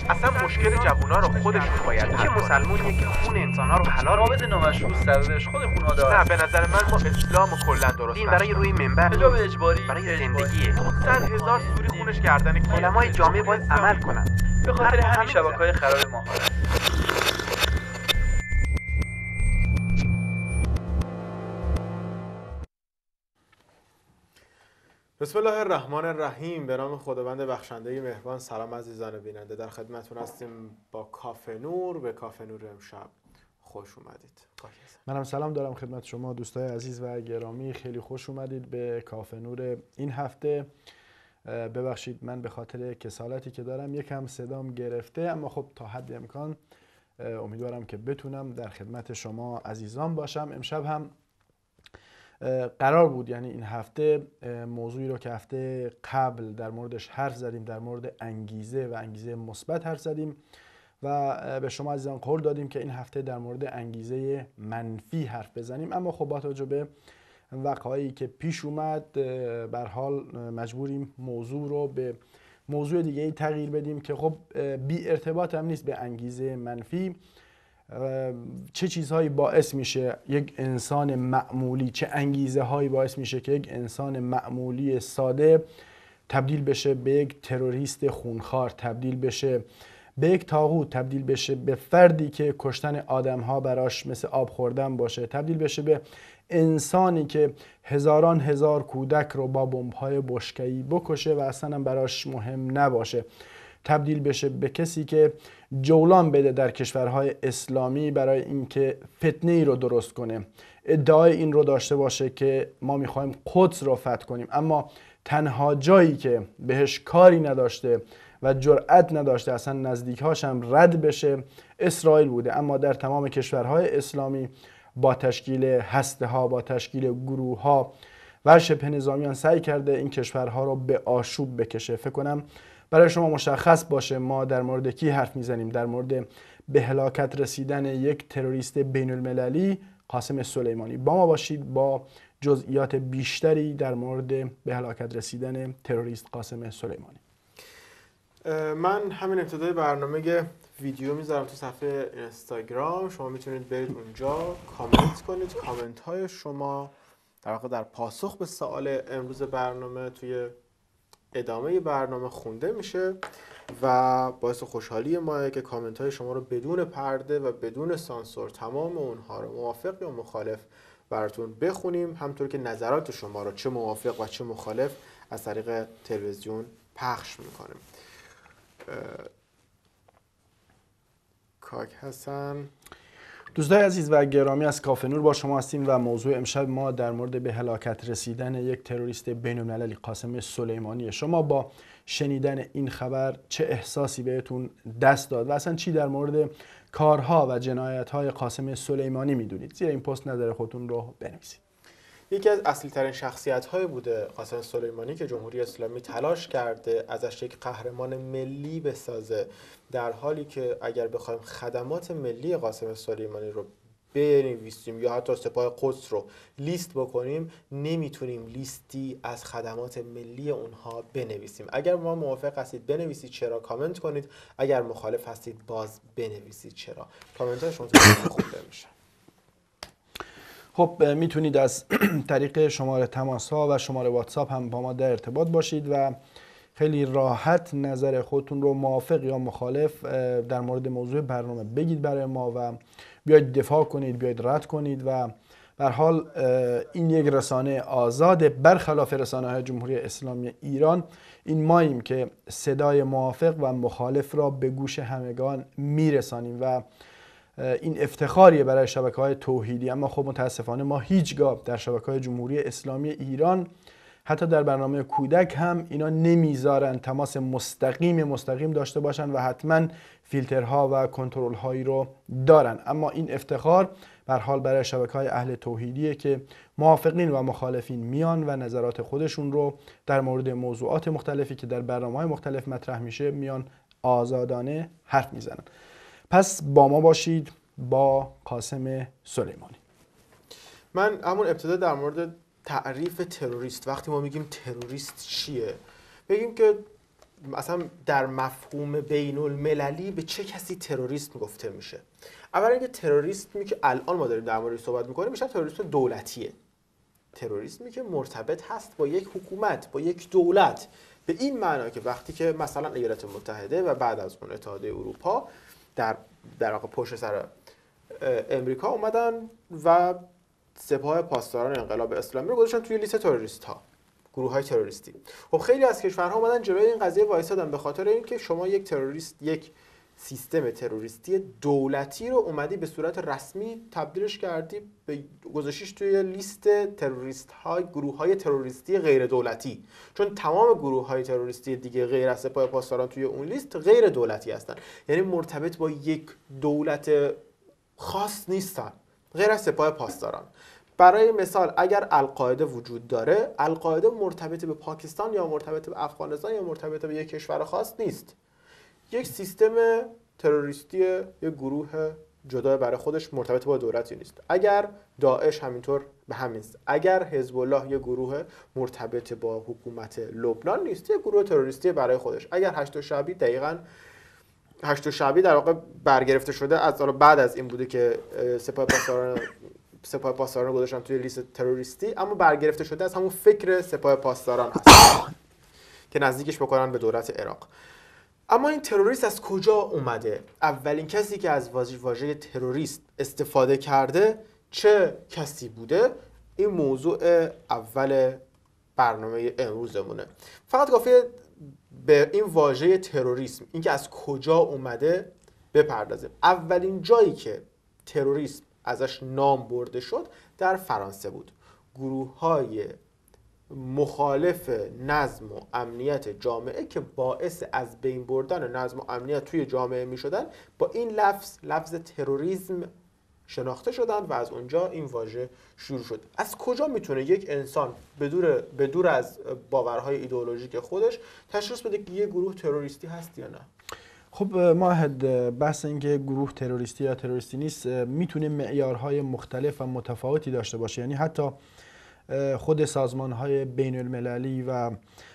اصلا مشکل جوونا رو خودشون باید حل کنن. مسلمونیه که خون انسان‌ها رو حلال رابط نامشروع سببش خود خانواده نه، به نظر من ما اسلامو کلا درست دین برای روی منبر حجاب اجباری برای زندگیه. 100,000 سوری خونش گردن کی؟ علمای جامعه باید عمل کنن. به خاطر همین شبکه‌های خراب ماهواره. بسم الله الرحمن الرحیم. به نام خداوند بخشنده مهربان. سلام عزیزان بیننده، در خدمتتون هستیم با کافه نور. به کافه نور امشب خوش اومدید. منم سلام دارم خدمت شما دوستای عزیز و گرامی، خیلی خوش اومدید به کافه نور این هفته. ببخشید من به خاطر کسالتی که دارم یکم صدام گرفته، اما خب تا حد امکان امیدوارم که بتونم در خدمت شما عزیزان باشم. امشب هم قرار بود، یعنی این هفته، موضوعی رو که هفته قبل در موردش حرف زدیم، در مورد انگیزه و انگیزه مثبت حرف زدیم و به شما عزیزان قول دادیم که این هفته در مورد انگیزه منفی حرف بزنیم. اما خب با توجه به وقایعی که پیش اومد، به هر حال مجبوریم موضوع رو به موضوع دیگه ای تغییر بدیم که خب بی ارتباط هم نیست به انگیزه منفی. چه چیزهایی باعث میشه یک انسان معمولی، چه انگیزه هایی باعث میشه که یک انسان معمولی ساده تبدیل بشه به یک تروریست خونخوار، تبدیل بشه به یک طاغوت، تبدیل بشه به فردی که کشتن آدم ها براش مثل آب خوردن باشه، تبدیل بشه به انسانی که هزاران هزار کودک رو با بمب‌های بشکه‌ای بکشه و اصلا براش مهم نباشه، تبدیل بشه به کسی که جولان بده در کشورهای اسلامی برای اینکه فتنه‌ای رو درست کنه، ادعای این رو داشته باشه که ما می‌خوایم قدس رو فتح کنیم، اما تنها جایی که بهش کاری نداشته و جرأت نداشته اصلا نزدیک‌هاش هم رد بشه اسرائیل بوده. اما در تمام کشورهای اسلامی با تشکیل هسته‌ها، با تشکیل گروه‌ها و شبه نظامیان سعی کرده این کشورها رو به آشوب بکشه. فکر کنم برای شما مشخص باشه ما در مورد کی حرف میزنیم. در مورد به هلاکت رسیدن یک تروریست بین المللی، قاسم سلیمانی. با ما باشید با جزئیات بیشتری در مورد به هلاکت رسیدن تروریست قاسم سلیمانی. من همین ابتدای برنامه ویدیو میذارم تو صفحه اینستاگرام، شما میتونید برید اونجا کامنت کنید. کامنت های شما در واقع در پاسخ به سوال امروز برنامه توی ادامه برنامه خونده میشه و باعث خوشحالی ماه که کامنت های شما رو بدون پرده و بدون سانسور تمام اونها رو موافق یا مخالف براتون بخونیم، همطور که نظرات شما رو چه موافق و چه مخالف از طریق تلویزیون پخش میکنیم. کاک حسن. دوستای عزیز و گرامی، از کافه نور با شما هستیم و موضوع امشب ما در مورد به هلاکت رسیدن یک تروریست بین‌المللی قاسم سلیمانی. شما با شنیدن این خبر چه احساسی بهتون دست داد و اصلا چی در مورد کارها و جنایت‌های قاسم سلیمانی میدونید؟ زیر این پست نظر خودتون رو بنویسید. یکی از اصلی ترین شخصیت های بوده قاسم سلیمانی که جمهوری اسلامی تلاش کرده ازش یک قهرمان ملی بسازه، در حالی که اگر بخوایم خدمات ملی قاسم سلیمانی رو بنویسیم یا حتی سپاه قدس رو لیست بکنیم، نمیتونیم لیستی از خدمات ملی اونها بنویسیم. اگر ما موافق هستید بنویسید چرا، کامنت کنید. اگر مخالف هستید باز بنویسید چرا. کامنت های شما خونده میشه. خب میتونید از طریق شماره تماس ها و شماره واتساپ هم با ما در ارتباط باشید و خیلی راحت نظر خودتون رو موافق یا مخالف در مورد موضوع برنامه بگید برای ما و بیاید دفاع کنید، بیاید رد کنید. و به هر حال این یک رسانه آزاده، برخلاف رسانه‌های جمهوری اسلامی ایران. این ماییم که صدای موافق و مخالف را به گوش همگان میرسانیم و این افتخاریه برای شبکه‌های توحیدی. اما خب متاسفانه ما هیچگاه در شبکه‌های جمهوری اسلامی ایران، حتی در برنامه کودک هم، اینا نمیذارن تماس مستقیم داشته باشن و حتما فیلترها و کنترل هایی رو دارن. اما این افتخار به هر حال برای شبکه‌های اهل توحیدیه که موافقین و مخالفین میان و نظرات خودشون رو در مورد موضوعات مختلفی که در برنامه‌های مختلف مطرح میشه میان آزادانه حرف میزنن. پس با ما باشید با قاسم سلیمانی. من همون ابتدا در مورد تعریف تروریست، وقتی ما میگیم تروریست چیه، بگیم که مثلا در مفهوم بین المللی به چه کسی تروریست گفته میشه؟ اولا اینکه تروریسمی که الان ما داریم در موردش صحبت میکنیم بیشتر تروریسم دولتیه. تروریسمی که مرتبط هست با یک حکومت، با یک دولت، به این معنا که وقتی که مثلا ایالات متحده و بعد از اون اتحادیه اروپا در واقع پشت سر امریکا اومدن و سپاه پاسداران انقلاب اسلامی رو گذاشتن توی لیست تروریست ها، گروه های تروریستی. خب خیلی از کشورها اومدن جلوی این قضیه وایسادن به خاطر اینکه شما یک تروریست، یک سیستم تروریستی دولتی رو اومدی به صورت رسمی تبدیلش کردی به گذاشتیش توی لیست تروریست های، گروه های تروریستی غیر دولتی، چون تمام گروه های تروریستی دیگه غیر از سپاه پاسداران توی اون لیست غیر دولتی هستن، یعنی مرتبط با یک دولت خاص نیستن غیر از سپاه پاسداران. برای مثال اگر القاعده وجود داره، القاعده مرتبط به پاکستان یا مرتبط به افغانستان یا مرتبط به یک کشور خاص نیست، یک سیستم تروریستی، یک گروه جدا برای خودش مرتبط با دولتی نیست. اگر داعش همینطور به همین است. اگر حزب الله یک گروه مرتبط با حکومت لبنان نیست، یک گروه تروریستی برای خودش. اگر هشت شعبی، دقیقاً هشت شعبی در واقع برگرفته شده از بعد از این بوده که سپاه پاسداران گذاشتن توی لیست تروریستی، اما برگرفته شده از همون فکر سپاه پاسداران هست که نزدیکش بکنن به دولت عراق. اما این تروریست از کجا اومده؟ اولین کسی که از واژه تروریست استفاده کرده چه کسی بوده؟ این موضوع اول برنامه امروزمونه. فقط کافیه به این واژه تروریسم، اینکه از کجا اومده بپردازیم. اولین جایی که تروریسم ازش نام برده شد در فرانسه بود. گروه‌های مخالف نظم و امنیت جامعه که باعث از بین بردن نظم و امنیت توی جامعه می شدن، با این لفظ تروریسم شناخته شدن و از اونجا این واژه شروع شد. از کجا میتونه یک انسان به دور از باورهای ایدئولوژیک خودش تشخیص بده که یه گروه تروریستی هست یا نه؟ خب ماهد، بحث اینکه گروه تروریستی یا تروریستی نیست میتونه معیارهای مختلف و متفاوتی داشته باشه. یعنی حتی خود سازمان‌های بین المللی و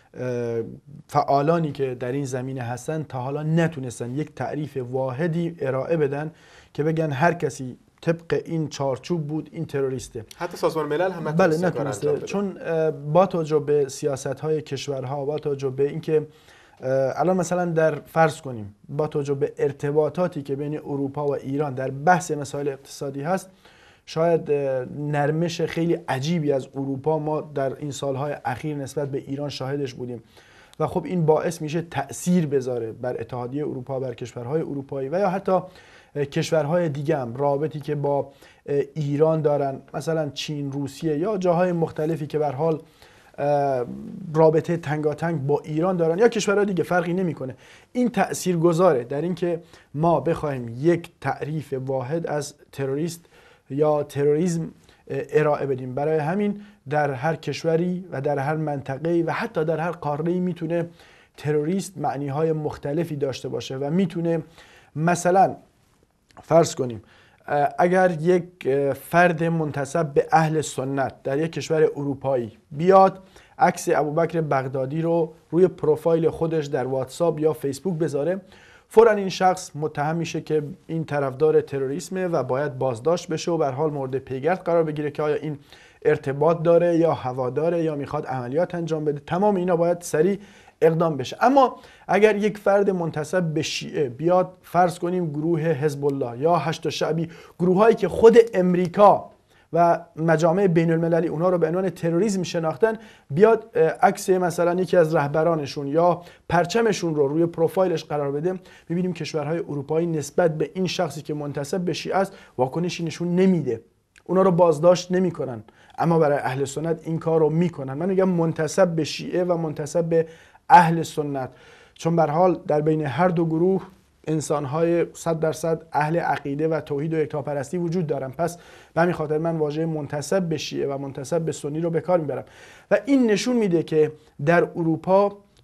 فعالانی که در این زمینه هستن تا حالا نتونستن یک تعریف واحدی ارائه بدن که بگن هر کسی طبق این چارچوب بود این تروریسته. حتی سازمان ملل هم نتونسته. چون با توجه به سیاست‌های کشورها، با توجه به اینکه الان مثلا در فرض کنیم با توجه به ارتباطاتی که بین اروپا و ایران در بحث مسائل اقتصادی هست، شاید نرمش خیلی عجیبی از اروپا ما در این سالهای اخیر نسبت به ایران شاهدش بودیم و خب این باعث میشه تأثیر بذاره بر اتحادیه اروپا، بر کشورهای اروپایی و یا حتی کشورهای دیگه هم رابطی که با ایران دارن، مثلا چین، روسیه یا جاهای مختلفی که به هر حال رابطه تنگاتنگ با ایران دارن یا کشورهای دیگه، فرقی نمیکنه. این تأثیر گذاره در اینکه ما بخوایم یک تعریف واحد از تروریست یا تروریسم ارائه بدیم. برای همین در هر کشوری و در هر منطقه‌ای و حتی در هر قاره‌ای میتونه تروریست معنی‌های مختلفی داشته باشه و میتونه مثلا فرض کنیم اگر یک فرد منتسب به اهل سنت در یک کشور اروپایی بیاد عکس ابوبکر بغدادی رو روی پروفایل خودش در واتساپ یا فیسبوک بذاره، فوراً این شخص متهم میشه که این طرفدار تروریسمه و باید بازداشت بشه و به هر حال مورد پیگرد قرار بگیره که آیا این ارتباط داره یا هواداره یا میخواد عملیات انجام بده. تمام اینا باید سریع اقدام بشه. اما اگر یک فرد منتسب به شیعه بیاد، فرض کنیم گروه حزب الله یا هشت شعبی، گروهایی که خود امریکا و مجامع بین المللی اونا رو به عنوان تروریسم شناختن، بیاد عکس مثلا یکی از رهبرانشون یا پرچمشون رو روی پروفایلش قرار بده، می‌بینیم کشورهای اروپایی نسبت به این شخصی که منتسب به شیعه است واکنشی نشون نمیده، اونا رو بازداشت نمی‌کنن. اما برای اهل سنت این کار رو میکنن. من میگم منتسب به شیعه و منتسب به اهل سنت، چون به هر حال در بین هر دو گروه انسان‌های 100% اهل عقیده و توحید و یکتاپرستی وجود دارن. پس به همین خاطر من واژه منتسب به شیعه و منتسب به سنی رو به کار میبرم و این نشون میده که در اروپا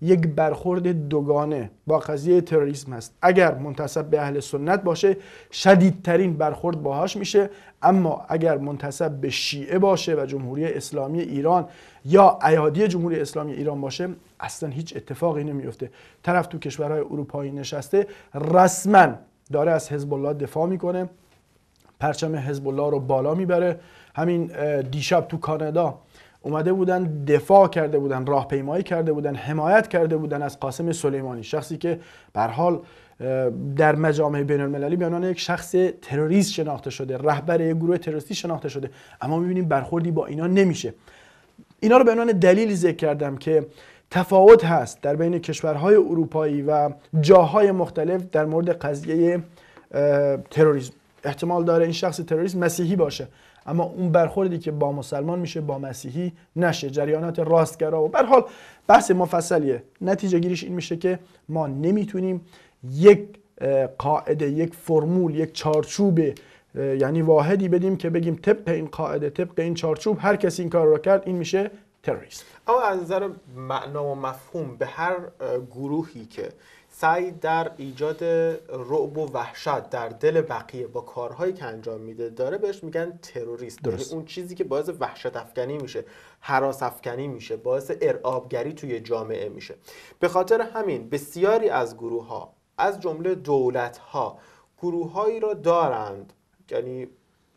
یک برخورد دوگانه با قضیه تروریسم هست. اگر منتسب به اهل سنت باشه شدیدترین برخورد باهاش میشه، اما اگر منتسب به شیعه باشه و جمهوری اسلامی ایران یا ایادی جمهوری اسلامی ایران باشه اصلا هیچ اتفاقی نمیفته. طرف تو کشورهای اروپایی نشسته رسما داره از حزب الله دفاع میکنه، پرچم حزب الله رو بالا میبره. همین دیشب تو کانادا اومده بودن دفاع کرده بودن، راهپیمایی کرده بودن، حمایت کرده بودن از قاسم سلیمانی، شخصی که به هر حال در مجامع بین المللی به عنوان یک شخص تروریست شناخته شده، رهبر یک گروه تروریستی شناخته شده، اما می‌بینیم برخوردی با اینا نمیشه. اینا رو به عنوان دلیل ذکر کردم که تفاوت هست در بین کشورهای اروپایی و جاهای مختلف در مورد قضیه تروریسم. احتمال داره این شخص تروریست مسیحی باشه، اما اون برخوردی که با مسلمان میشه با مسیحی نشه. جریانات راستگرا و به هر حال بحث مفصلیه. نتیجه گیریش این میشه که ما نمیتونیم یک قاعده، یک فرمول، یک چارچوب یعنی واحدی بدیم که بگیم طبق این قاعده، طبق این چارچوب هر کسی این کار رو کرد این میشه تروریست. اما از نظر معنا و مفهوم به هر گروهی که سعی در ایجاد رعب و وحشت در دل بقیه با کارهایی که انجام میده داره بهش میگن تروریست. یعنی اون چیزی که باعث وحشت افکنی میشه، هراس افکنی میشه، باعث ارعابگری توی جامعه میشه. به خاطر همین بسیاری از گروه ها از جمله دولت ها گروههایی را دارند، یعنی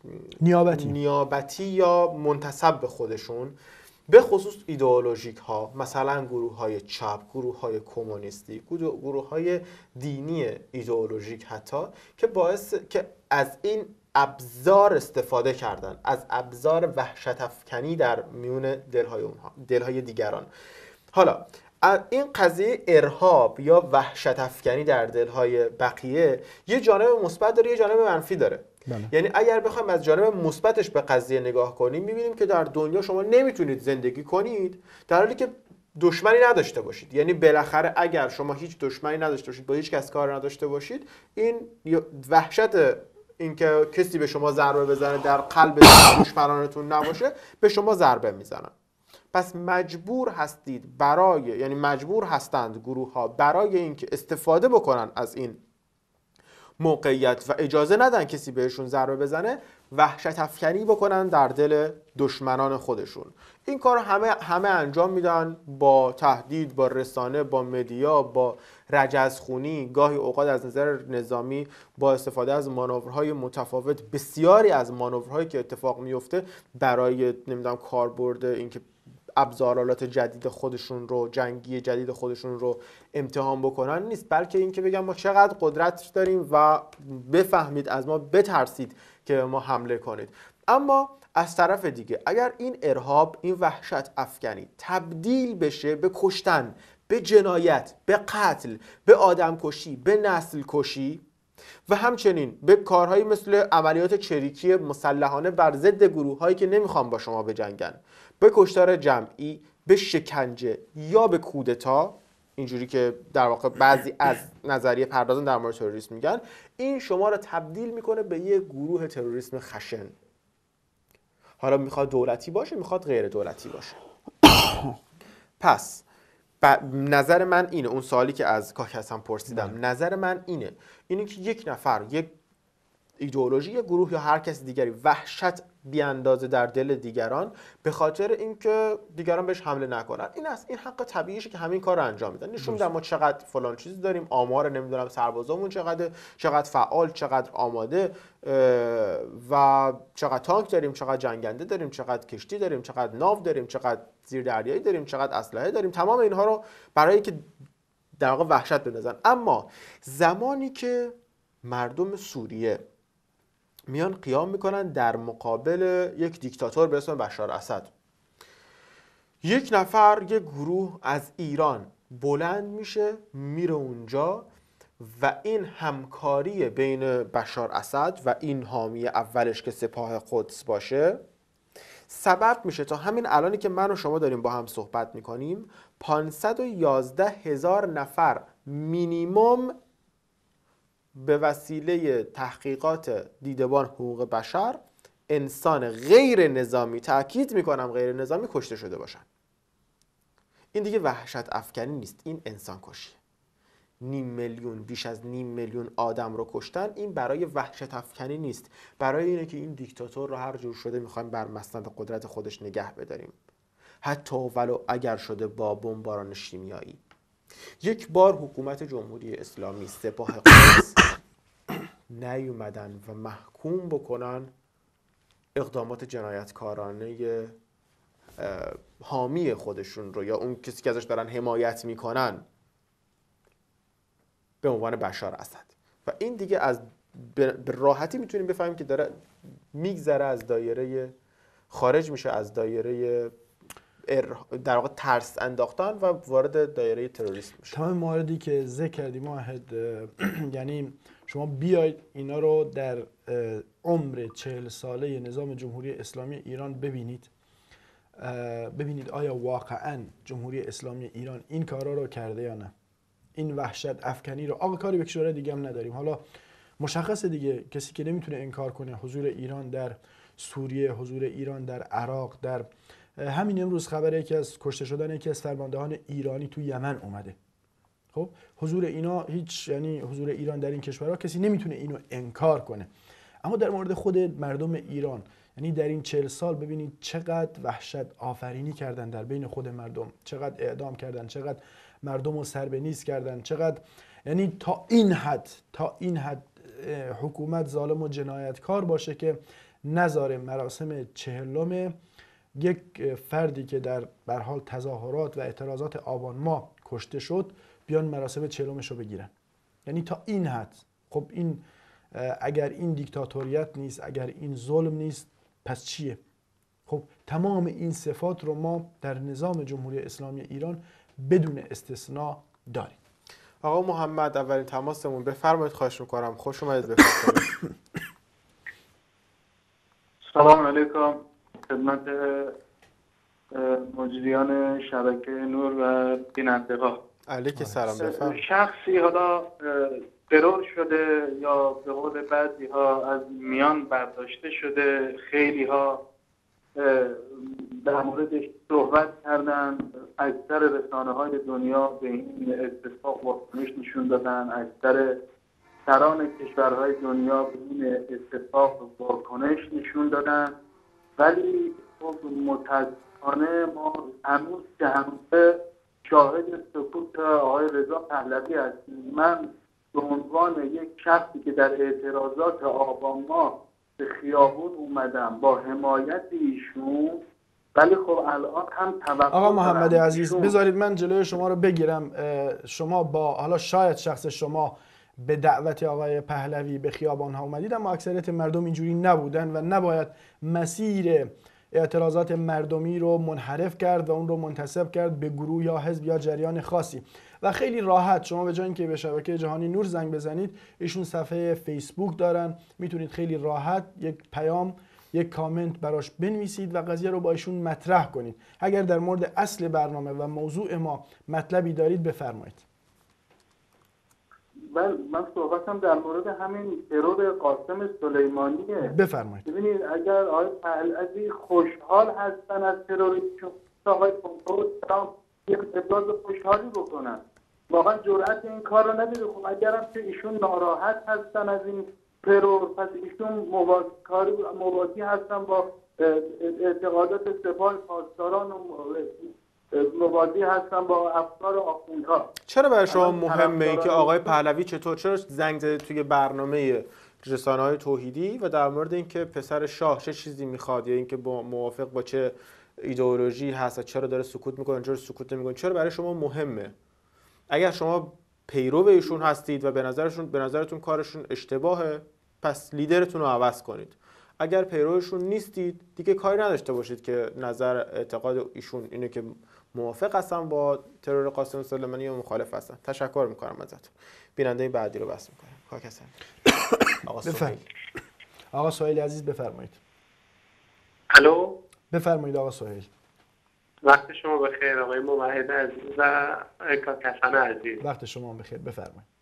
نیابتی یا منتسب به خودشون، به خصوص ایدئولوژیک ها، مثلا گروه های چپ، گروه های کمونیستی، گروه های دینی ایدئولوژیک حتی، که باعث که از این ابزار استفاده کردن، از ابزار وحشت افکنی در میون دلهای دیگران. حالا این قضیه ارهاب یا وحشت افکنی در دلهای بقیه یه جانب مثبت داره، یه جانب منفی داره. یعنی اگر بخوایم از جانب مثبتش به قضیه نگاه کنیم می‌بینیم که در دنیا شما نمیتونید زندگی کنید در حالی که دشمنی نداشته باشید. یعنی بالاخره اگر شما هیچ دشمنی نداشته باشید، با هیچ کس کار نداشته باشید، این وحشت اینکه کسی به شما ضربه بزنه در قلب دشمنانتون نباشه به شما ضربه میزنن. پس مجبور هستند گروه ها برای اینکه استفاده بکنن از این موقعیت و اجازه ندن کسی بهشون ضربه بزنه، وحشت افکنی بکنن در دل دشمنان خودشون. این کار همه انجام میدن با تهدید، با رسانه، با مدیا، با رجزخونی، گاهی اوقات از نظر نظامی با استفاده از مانورهای متفاوت. بسیاری از مانورهایی که اتفاق میفته برای کاربرد اینکه ابزارالات جدید خودشون رو، جنگی جدید خودشون رو امتحان بکنن نیست، بلکه اینکه بگم ما چقدر قدرت داریم و بفهمید از ما، بترسید که ما حمله کنید. اما از طرف دیگه اگر این ارهاب، این وحشت افکنی تبدیل بشه به کشتن، به جنایت، به قتل، به آدم کشی، به نسل کشی و همچنین به کارهایی مثل عملیات چریکی مسلحانه بر ضد گروه‌هایی که نمیخوان با شما بجنگن، به کشتار جمعی، به شکنجه یا به کودتا، اینجوری که در واقع بعضی از نظریه پردازان در مورد تروریسم میگن، این شما رو تبدیل میکنه به یک گروه تروریسم خشن. حالا میخواد دولتی باشه، میخواد غیر دولتی باشه. پس نظر من اینه، اون سوالی که از کاکسم پرسیدم، نظر من اینه که یک نفر، یک ایدئولوژی، یک گروه یا هر کس دیگری وحشت بیاندازه در دل دیگران به خاطر اینکه دیگران بهش حمله نکنن، این حق طبیعیشه که همین کار رو انجام میدن. نشون میدن ما چقدر فلان چیزی داریم، آمار نمیدونم سربازامون چقدر فعال، چقدر آماده و چقدر تانک داریم، چقدر جنگنده داریم، چقدر کشتی داریم، چقدر ناو داریم، چقدر زیردریایی داریم، چقدر اسلحه داریم. تمام اینها رو برای که در واقع وحشت بندازن. اما زمانی که مردم سوریه میان قیام میکنن در مقابل یک دیکتاتور به اسم بشار اسد، یک نفر، یک گروه از ایران بلند میشه میره اونجا و این همکاری بین بشار اسد و این حامی اولش که سپاه قدس باشه سبب میشه تا همین الانی که من و شما داریم با هم صحبت میکنیم 511,000 نفر مینیمم به وسیله تحقیقات دیدبان حقوق بشر، انسان غیر نظامی، تأکید میکنم غیر نظامی، کشته شده باشن. این دیگه وحشت افکنی نیست، این انسان کشی. 500,000 بیش از 500,000 آدم رو کشتن، این برای وحشت افکنی نیست، برای اینه که این دیکتاتور رو هر جور شده میخوایم بر مسند قدرت خودش نگه بداریم، حتی ولو اگر شده با بمباران شیمیایی. یک بار حکومت جمهوری اسلامی، سپاه قدس نیومدن و محکوم بکنن اقدامات جنایتکارانه حامی خودشون رو یا اون کسی که ازش دارن حمایت میکنن به عنوان بشار اسد. و این دیگه از به راحتی میتونیم بفهمیم که داره میگذره از دایره، خارج میشه از دایره در واقع ترس انداختن و وارد دایره تروریسم میشه. تمام مواردی که ذکر کردیم واحد، یعنی شما بیاید اینا رو در عمر 40 ساله نظام جمهوری اسلامی ایران ببینید آیا واقعا جمهوری اسلامی ایران این کارا رو کرده یا نه. این وحشت افکنی رو آقا کاری به کشورهای دیگه هم نداریم. حالا مشخصه دیگه، کسی که نمیتونه انکار کنه حضور ایران در سوریه، حضور ایران در عراق، در همین امروز خبره یکی از کشته شدن یکی از فرماندهان ایرانی تو یمن اومده. خب حضور اینا هیچ، یعنی حضور ایران در این کشورها کسی نمیتونه اینو انکار کنه. اما در مورد خود مردم ایران، یعنی در این 40 سال ببینید چقدر وحشت آفرینی کردن در بین خود مردم، چقدر اعدام کردن، چقدر مردم رو سر به نیست کردن، چقدر، یعنی تا این حد حکومت ظالم و جنایتکار باشه که نذاره مراسم 40 یک فردی که در به هر حال تظاهرات و اعتراضات آبان ماه کشته شد بیان مراسم 40 رو بگیرن. یعنی تا این حد. خب این اگر این دیکتاتوریت نیست، اگر این ظلم نیست، پس چیه؟ خب تمام این صفات رو ما در نظام جمهوری اسلامی ایران بدون استثناء داریم. آقا محمد، اولین تماسمون، بفرمایید، خواهش میکنم، خوش اومدید. بفرمایید. سلام علیکم خدمت مجریان شبکه نور و بینندگان. علیک سلام. بفرمایید. شخصی حالا ترور شده یا به قول بعضی ها از میان برداشته شده، خیلی ها در موردش صحبت کردن، اکثر رسانه های دنیا به این اتفاق واکنش نشون دادن، اکثر سران کشورهای دنیا به این اتفاق واکنش نشون دادن، ولی خب متاسفانه ما هنوز شاهد سکوت آقای رضا پهلوی هستیم. من به عنوان یک شخصی که در اعتراضات آبان ماه به خیابون اومدم با حمایت ایشون، ولی خب الان هم توقع آقا محمد عزیز بذارید من جلوی شما رو بگیرم. شما با حالا شاید شخص شما به دعوت آقای پهلوی به خیابان ها اومدید، اما اکثریت مردم اینجوری نبودن و نباید مسیر اعتراضات مردمی رو منحرف کرد و اون رو منتسب کرد به گروه یا حزب یا جریان خاصی. و خیلی راحت شما به جای اینکه به شبکه جهانی نور زنگ بزنید، ایشون صفحه فیسبوک دارن، میتونید خیلی راحت یک پیام، یک کامنت براش بنویسید و قضیه رو با ایشون مطرح کنید. اگر در مورد اصل برنامه و موضوع ما مطلبی دارید بفرمایید. من صحبتم در مورد همین ترور قاسم سلیمانیه. بفرمایید. ببینید اگر آقای پهلوی خوشحال هستن از تروریسم، آقای پومپئو یک ابراز خوشحالی بکنن، واقعا جرأت این کار رو نداره. خب اگرم که ایشون ناراحت هستن از این ترور، پس ایشون موازی هستن با اعتقادات سپاه پاسداران و موازی هستن با افکار آخوندها. چرا برای شما مهمه این که آقای پهلوی چرا زنگ زده توی برنامه رسانه‌های توحیدی و در مورد اینکه پسر شاه چه چیزی میخواد یا اینکه موافق با چه ایدئولوژی هست، چرا داره سکوت میکنه، چرا سکوت نمیکنه، چرا برای شما مهمه؟ اگر شما پیرو ایشون هستید و به نظرتون کارشون اشتباهه، پس لیدرتون رو عوض کنید. اگر پیروشون نیستید دیگه کاری نداشته باشید که نظر اعتقاد ایشون اینه که موافق هستن با ترور قاسم سلیمانی یا مخالف هستن. تشکر میکنم ازتون. بیننده بعدی رو بس میکنم. کاکسن. آقا سهیل. آقا سهیل عزیز بفرمایید. الو. بفرمایید آقا سهیل. وقت شما بخیر آقای موحد عزیز و کاکسن عزیز. وقت شما بخیر، بفرمایید.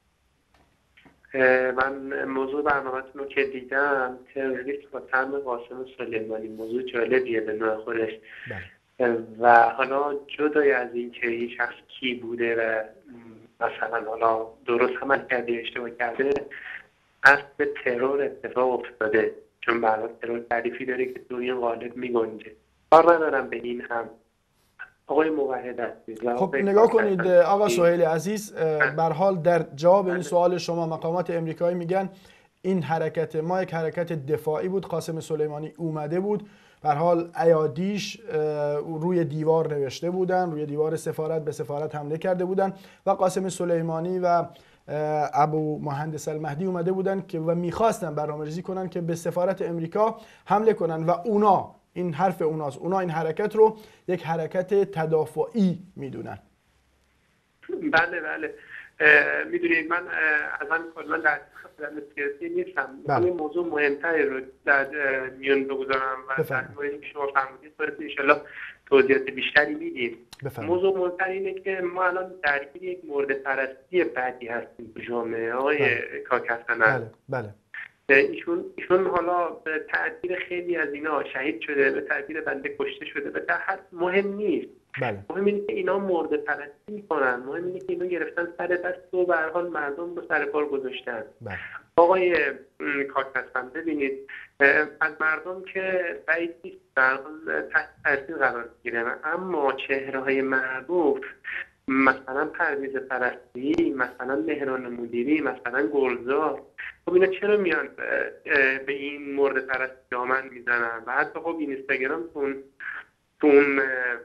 من موضوع برنامه‌تون رو که دیدم، تروریست با طعم قاسم سلیمانی، موضوع جالبیه به نوع خودش. بله. و حالا جدای از این که این شخص کی بوده و مثلا حالا درست عمل کرده یا اشتباه کرده، قصد به ترور اتفاق افتاده، چون برای ترور تعریفی داره که توی این قالب میگنجه. کار ندارم به این هم. آقای موحد عزیز، خب نگاه کنید آقا سهیل عزیز، به هر حال در جواب این سوال شما مقامات امریکایی میگن این حرکت ما یک حرکت دفاعی بود. قاسم سلیمانی اومده بود، به هر حال ایادیش روی دیوار نوشته بودن، روی دیوار سفارت به سفارت حمله کرده بودن و قاسم سلیمانی و ابو مهندس المهدی اومده بودن که و میخواستن برنامه‌ریزی کنن که به سفارت امریکا حمله کنن و اونا، این حرف اوناست، اونا این حرکت رو یک حرکت تدافعی میدونن. بله بله، میدونید من اصلا کلا در سیاسی نیستم. این موضوع مهمتری رو در میون بگذارم و در موردی که شما فرمودید انشالله توضیحات بیشتری میدیم. موضوع مهمتر اینه که ما الان درگیر یک مورد پرستی بعدی هستیم تو جامعه آقای کاکسن. بله بله. ایشون حالا به تعبیر خیلی از اینا شهید شده، به تعبیر بنده کشته شده، به در حد مهم نیست. بله. مهم اینه که اینا مورد پرستی میکنن، مهم اینه که اینا گرفتن سر دست و به هر حال مردم رو سر کار گذاشتن. بله. آقای کاکسن ببینید، از مردم که بعید نیست در حال تحت تاثیر قرار گیرن، اما چهره‌های معروف مثلا پرویز پرستی، مثلا مهران مدیری، مثلا گلزار، خب اینا چرا میان به این مورد پرستی دامن میزنن؟ و حتی خب اینستاگرام تون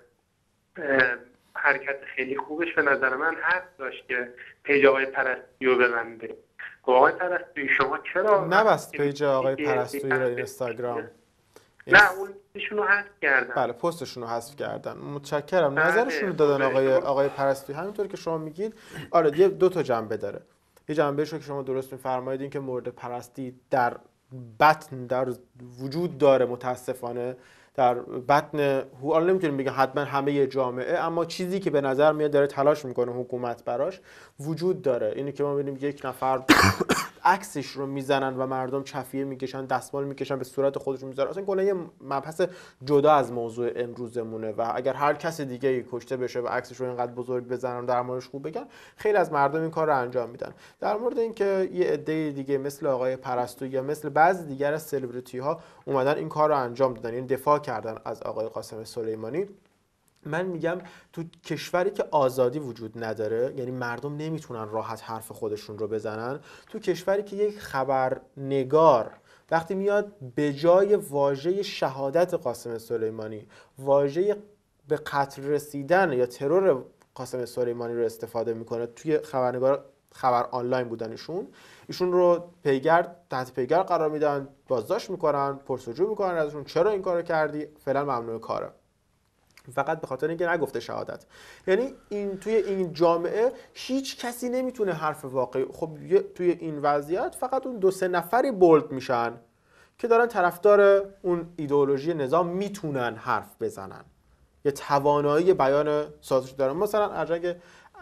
حرکت خیلی خوبش به نظر من حق داشت که پیج آقای پرستی رو ببنده. آقای پرستی شما چرا نبست پیج آقای پرستی رو اینستاگرام؟ نه اون پستشون رو حذف کردن. بله پستشون رو حذف کردن. متشکرم. نظرشون رو دادن آقای پرستی. همینطور که شما میگید آره یه دو تا جنبه داره. یه جنبهش رو که شما درست میفرمایید این که مورد پرستی در بطن در وجود داره، متاسفانه در بطن حالا نمیتونیم بگم حتما همه جامعه، اما چیزی که به نظر میاد داره تلاش میکنه حکومت براش وجود داره. اینی که ما ببینیم یک نفر عکسش رو میزنن و مردم چفیه میکشن، دستمال میکشن به صورت خودشون میذارن، اصلا کلا یه مبحث جدا از موضوع امروزمونه و اگر هر کس دیگه کشته بشه و عکسش رو اینقدر بزرگ بزنن در موردش خوب بگن، خیلی از مردم این کار رو انجام میدن. در مورد اینکه یه عده دیگه مثل آقای پرستو یا مثل بعضی دیگر از سلبریتی ها اومدن این کار رو انجام دادن، یعنی دفاع کردن از آقای قاسم سلیمانی، من میگم تو کشوری که آزادی وجود نداره، یعنی مردم نمیتونن راحت حرف خودشون رو بزنن، تو کشوری که یک خبرنگار وقتی میاد به جای واژه شهادت قاسم سلیمانی واژه به قتل رسیدن یا ترور قاسم سلیمانی رو استفاده میکنه، توی خبرنگار خبر آنلاین بودن ایشون رو تحت پیگر قرار میدن، بازداشت میکنن، پرسجو میکنن ازشون چرا این کارو کردی، فعلا ممنوع کاره، فقط به خاطر اینکه نگفته شهادت. یعنی توی این جامعه هیچ کسی نمیتونه حرف واقعی، خب توی این وضعیت فقط اون 2-3 نفری بولد میشن که دارن طرفدار اون ایدئولوژی نظام میتونن حرف بزنن، یه توانایی بیان سازش دارن. مثلا ارجنگ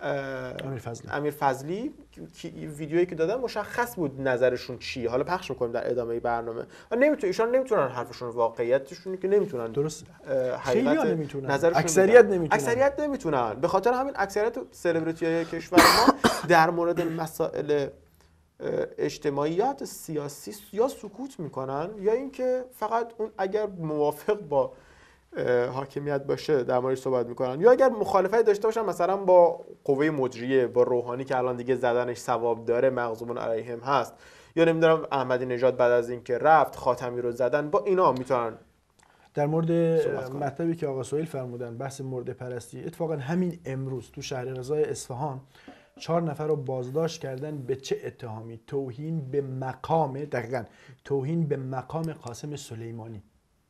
امیر فضلی ویدیویی که دادن مشخص بود نظرشون چیه، حالا پخش میکنیم در ادامه برنامه. ایشون نمیتونن حرفشون واقعیتشون که نمیتونن، درست خیلی‌ها نمیتونن، اکثریت نمیتونن. به خاطر همین اکثریت سلبریتی‌های کشور ما در مورد مسائل اجتماعیات سیاسی یا سکوت میکنن یا اینکه فقط اون اگر موافق با حاکمیت باشه در موردش صحبت میکنن، یا اگر مخالفت داشته باشن مثلا با قوه مجریه، با روحانی که الان دیگه زدنش ثواب داره، مغضوب علیهم هست، یا نمیدونم احمدی نژاد بعد از اینکه رفت خاتمی رو زدن، با اینا میتونن. در مورد مطلبی که آقا سهیل فرمودن بحث مورد پرستی، اتفاقا همین امروز تو شهر رضای اصفهان 4 نفر رو بازداشت کردن. به چه اتهامی؟ توهین به مقام، دقیقاً توهین به مقام قاسم سلیمانی.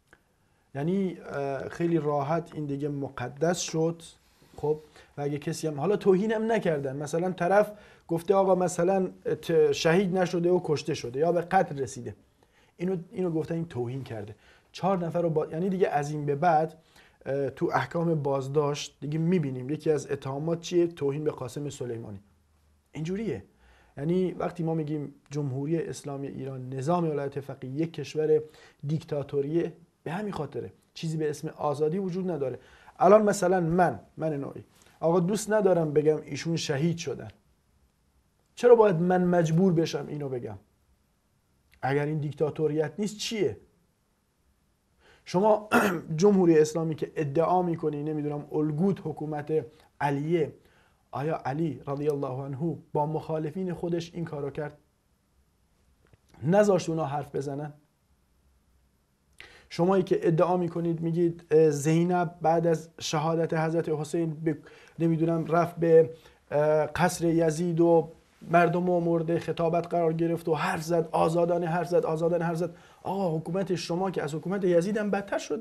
یعنی خیلی راحت این دیگه مقدس شد. خب و اگه کسی هم حالا توهین هم نکردن، مثلا طرف گفته آقا مثلا شهید نشده و کشته شده یا به قتل رسیده، اینو گفتن این توهین کرده. 4 نفر رو یعنی دیگه از این به بعد تو احکام بازداشت دیگه میبینیم یکی از اتهامات چیه؟ توهین به قاسم سلیمانی. اینجوریه. یعنی وقتی ما میگیم جمهوری اسلامی ایران، نظام ولایت فقیه یک کشور دیکتاتوریه، به همین خاطره چیزی به اسم آزادی وجود نداره. الان مثلا من نوعی آقا دوست ندارم بگم ایشون شهید شدن. چرا باید من مجبور بشم اینو بگم؟ اگر این دیکتاتوریت نیست چیه؟ شما جمهوری اسلامی که ادعا میکنی نمیدونم الگوت حکومت علیه، آیا علی رضی الله عنه با مخالفین خودش این کارو کرد؟ نذاشت اونا حرف بزنن؟ شمایی که ادعا میکنید میگید زینب بعد از شهادت حضرت حسین نمیدونم رفت به قصر یزید و مردم مورد خطابت قرار گرفت و حرف زد، آزادانه حرف زد. آقا حکومت شما که از حکومت یزید هم بدتر شد.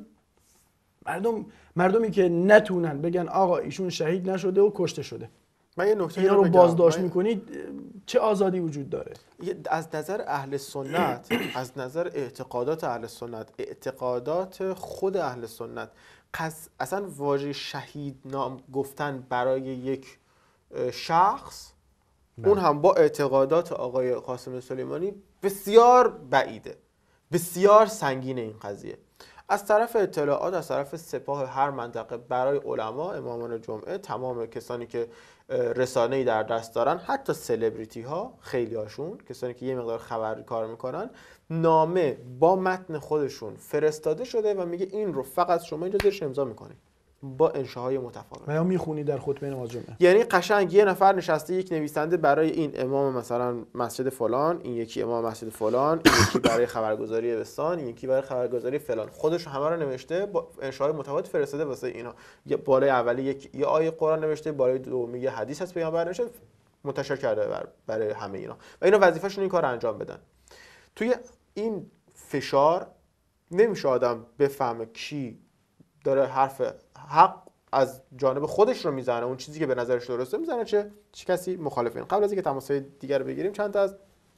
مردمی که نتونن بگن آقا ایشون شهید نشده و کشته شده، من یه نکته اینا رو بازداشت میکنید، چه آزادی وجود داره؟ از نظر اهل سنت، از نظر اعتقادات اهل سنت، اعتقادات خود اهل سنت، اصلا واژه شهید نام گفتن برای یک شخص اون هم با اعتقادات آقای قاسم سلیمانی بسیار بعیده، بسیار سنگینه این قضیه. از طرف اطلاعات، از طرف سپاه هر منطقه برای علما، امامان جمعه، تمام کسانی که رسانه‌ای در دست دارن، حتی سلبریتی ها، خیلی هاشون کسانی که یه مقدار خبری کار میکنن، نامه با متن خودشون فرستاده شده و میگه این رو فقط شما اینجا زیرش امضا میکنید با انشاهای متفاوت. و یا میخونی در خطبه نماز جمعه. یعنی قشنگ یه نفر نشسته، یک نویسنده برای این امام مثلا مسجد فلان، این یکی امام مسجد فلان، این یکی برای خبرگزاری بستان، این یکی برای خبرگزاری فلان، خودش همه رو نوشته با انشاهای متفاوت فرستاده واسه اینا. بالای اولی یه آیه قرآن نوشته، بالای دومی یه حدیث از پیامبر نوشته، منتشر کرده برای همه اینا و اینا وظیفه‌شون این کار انجام بدن. توی این فشار نمیشه آدم بفهمه کی داره حرف حق از جانب خودش رو میزنه، اون چیزی که به نظرش درسته میزنه، چه کسی مخالفین. قبل از اینکه تماس‌های دیگر رو بگیریم چند تا از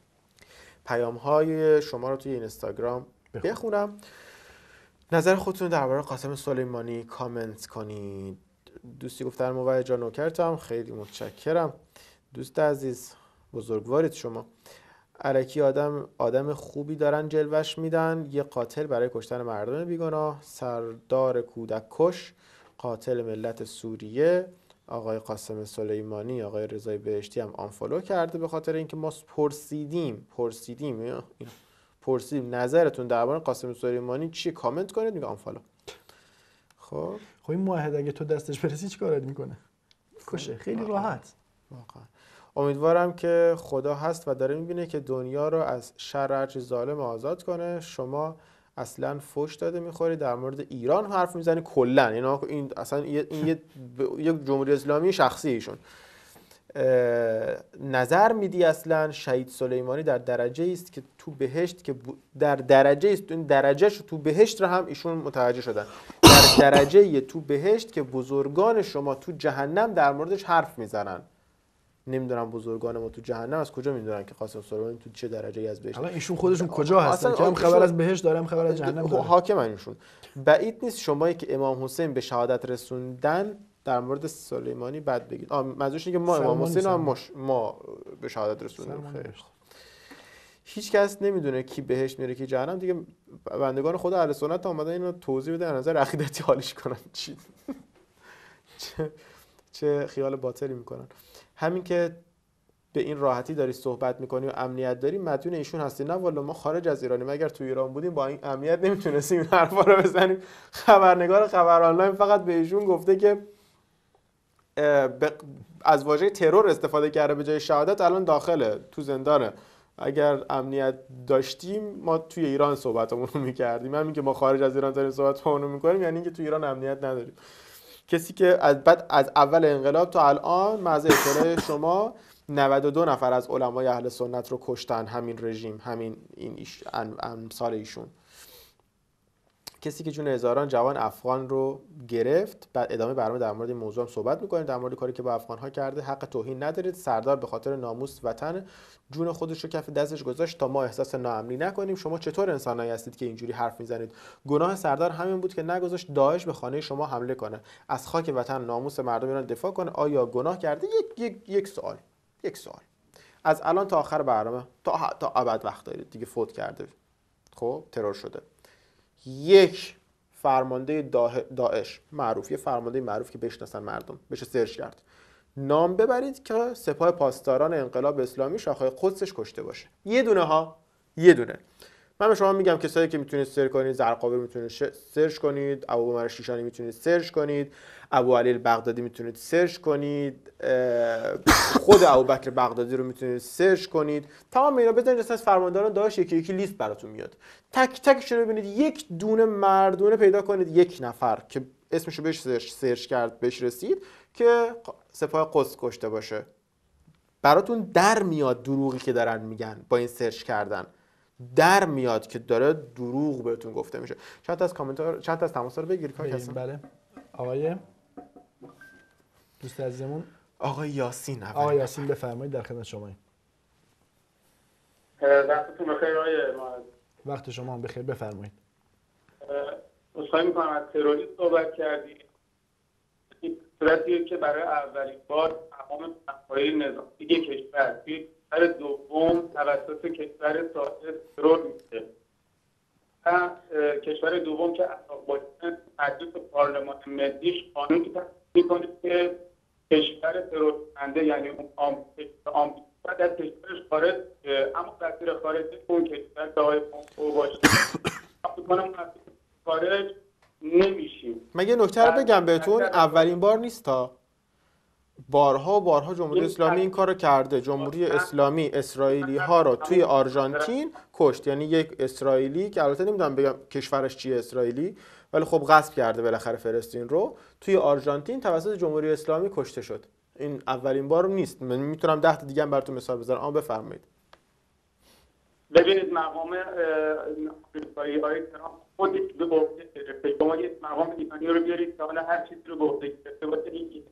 پیام‌های شما رو توی اینستاگرام بخونم. نظر خودتون درباره قاسم سلیمانی کامنت کنید. دوستی گفتن موعظه جان نوکرتم، خیلی متشکرم دوست عزیز، بزرگوارید شما. الکی آدم خوبی دارن جلوش میدن، یه قاتل برای کشتن مردم بیگناه، سردار کودک کش، قاتل ملت سوریه. آقای قاسم سلیمانی آقای رضای بهشتی هم آنفالو کرده به خاطر اینکه ما پرسیدیم نظرتون درباره قاسم سلیمانی چیه، کامنت کنید، میگه آنفالو. خب این موحد اگه تو دستش برسی چیکارت میکنه؟ کشه، خیلی راحت. واقعا امیدوارم که خدا هست و داره میبینه که دنیا رو از شر هرچی ظالم آزاد کنه. شما اصلا فوش داده میخوری، در مورد ایران حرف میزنی کلا، یعنی این اصلا این یک جمهوری اسلامی شخصی ایشون نظر میدی. اصلا شهید سلیمانی در درجه است که تو بهشت، که در درجه است، این درجهش تو بهشت رو هم ایشون متوجه شدن، در درجه تو بهشت که بزرگان شما تو جهنم در موردش حرف میزنن. نمیدونم بزرگان ما تو جهنم از کجا میدونن که قاسم سلیمانی تو چه درجه‌ای از بهشت. الان ایشون خودشون کجا هستن که هم خبر از بهشت داره هم خبر از جهنم داره؟ حاکمن ایشون. بعید نیست شمایی که امام حسین به شهادت رسوندن در مورد سلیمانی بد بگید. منظورش اینه که ما امام حسین هم ما به شهادت رسوندیم. خیر، هیچ کس نمیدونه کی بهشت میره کی جهنم دیگه. بندگان خدا اهل سنت اومدن اینو توضیح بدن، نظر عقیدتی حالش کنن. چه خیال باطلی میکنن. همین که به این راحتی داری صحبت میکنی و امنیت داری مدیون ایشون هستی. نه والا ما خارج از ایرانیم، اگر تو ایران بودیم با این امنیت نمیتونستیم این حرفا رو بزنیم. خبرنگار خبر آنلاین فقط به ایشون گفته که از واژه ترور استفاده کرده به جای شهادت، الان داخله تو زندانه. اگر امنیت داشتیم ما توی ایران صحبتمون رو میکردیم. همین که ما خارج از ایران داریم صحبتمون رو میکنیم یعنی اینکه تو ایران امنیت نداریم. کسی که از اول انقلاب تا الان مزه اطلاع شما 92 نفر از علمای اهل سنت رو کشتن، همین رژیم، همین این امثال ایشون. کسی که جون هزاران جوان افغان رو گرفت. بعد ادامه برنامه در مورد این موضوع هم صحبت می‌کنیم، در مورد کاری که با افغان‌ها کرده. حق توهین ندارید. سردار به خاطر ناموس وطن جون خودش رو کف دستش گذاشت تا ما احساس ناامنی نکنیم. شما چطور انسانایی هستید که اینجوری حرف میزنید؟ گناه سردار همین بود که نگذاشت داعش به خانه شما حمله کنه، از خاک وطن ناموس مردم ایران دفاع کنه. آیا گناه کرده؟ یک سوال از الان تا آخر برنامه تا ابد وقت دارید دیگه. فوت کرده، خب ترور شده. یک فرمانده داعش معروف، یه فرمانده معروف که بشناسن مردم، بشه سرچ کرد، نام ببرید که سپاه پاسداران انقلاب اسلامی شاخه قدسش کشته باشه. یه دونه. من به شما میگم کسایی که میتونید سرچ کنید، زرقاوی میتونید سرچ کنید، ابو عمر شیشانی میتونید سرچ کنید، ابو علی البغدادی میتونید سرچ کنید، خود ابوبکر بغدادی رو میتونید سرچ کنید. تمام اینا بزنید اسم فرمانداران داعش یکی لیست براتون میاد. تک تکش رو ببینید، یک دونه مردونه پیدا کنید، یک نفر که اسمشو بهش سرچ کرد بهش رسید که سپاه قدس کشته باشه. براتون در میاد دروغی که دارن میگن با این سرچ کردن. در میاد که داره دروغ بهتون گفته میشه. چند تا از کامنت‌ها، چند تا از تماس‌ها رو بگیر کار کسان. بله. آقای دوست عزیزمون آقای یاسین. آقای یاسین بفرمایید، در خدمت شما. وقتتون بخیر آقای معز. وقت شما هم بخیر، بفرمایید. عذرخواهی می‌کنم از تروریسم صحبت کردید. این صورتیه که برای اولین بار تمام مسائل نظامی کشور کشور دوم توسط کشور ثالث ترور میشه. کشور دوم که عراق مجلس پارلمان ملیش قانون تصویب می‌کنه که کشور ترور کننده یعنی آمریکا از کشورش خارج، اما وزیر خارجه اون کشور که آقای پومپئو باشه می‌کنم خارج نمیشیم. مگه نکته رو بگم بهتون، اولین بار نیست، تا بارها جمهوری اسلامی این کارو کرده. جمهوری اسلامی اسرائیلی ها رو توی آرژانتین کشت، یعنی یک اسرائیلی که البته نمیدونم بگم کشورش چیه اسرائیلی، ولی خب غصب کرده بالاخره فلسطین رو، توی آرژانتین توسط جمهوری اسلامی کشته شد. این اولین بار نیست. من میتونم 10 تا دیگه هم براتون مثال بزنم. اما بفرمایید. ببینید مقام آمریکایی های ترامپ خودش به گفته گرفته، شما یک مقام ایرانی رو بیارید که حالا هر چیزی رو گفته گرفته باشه. این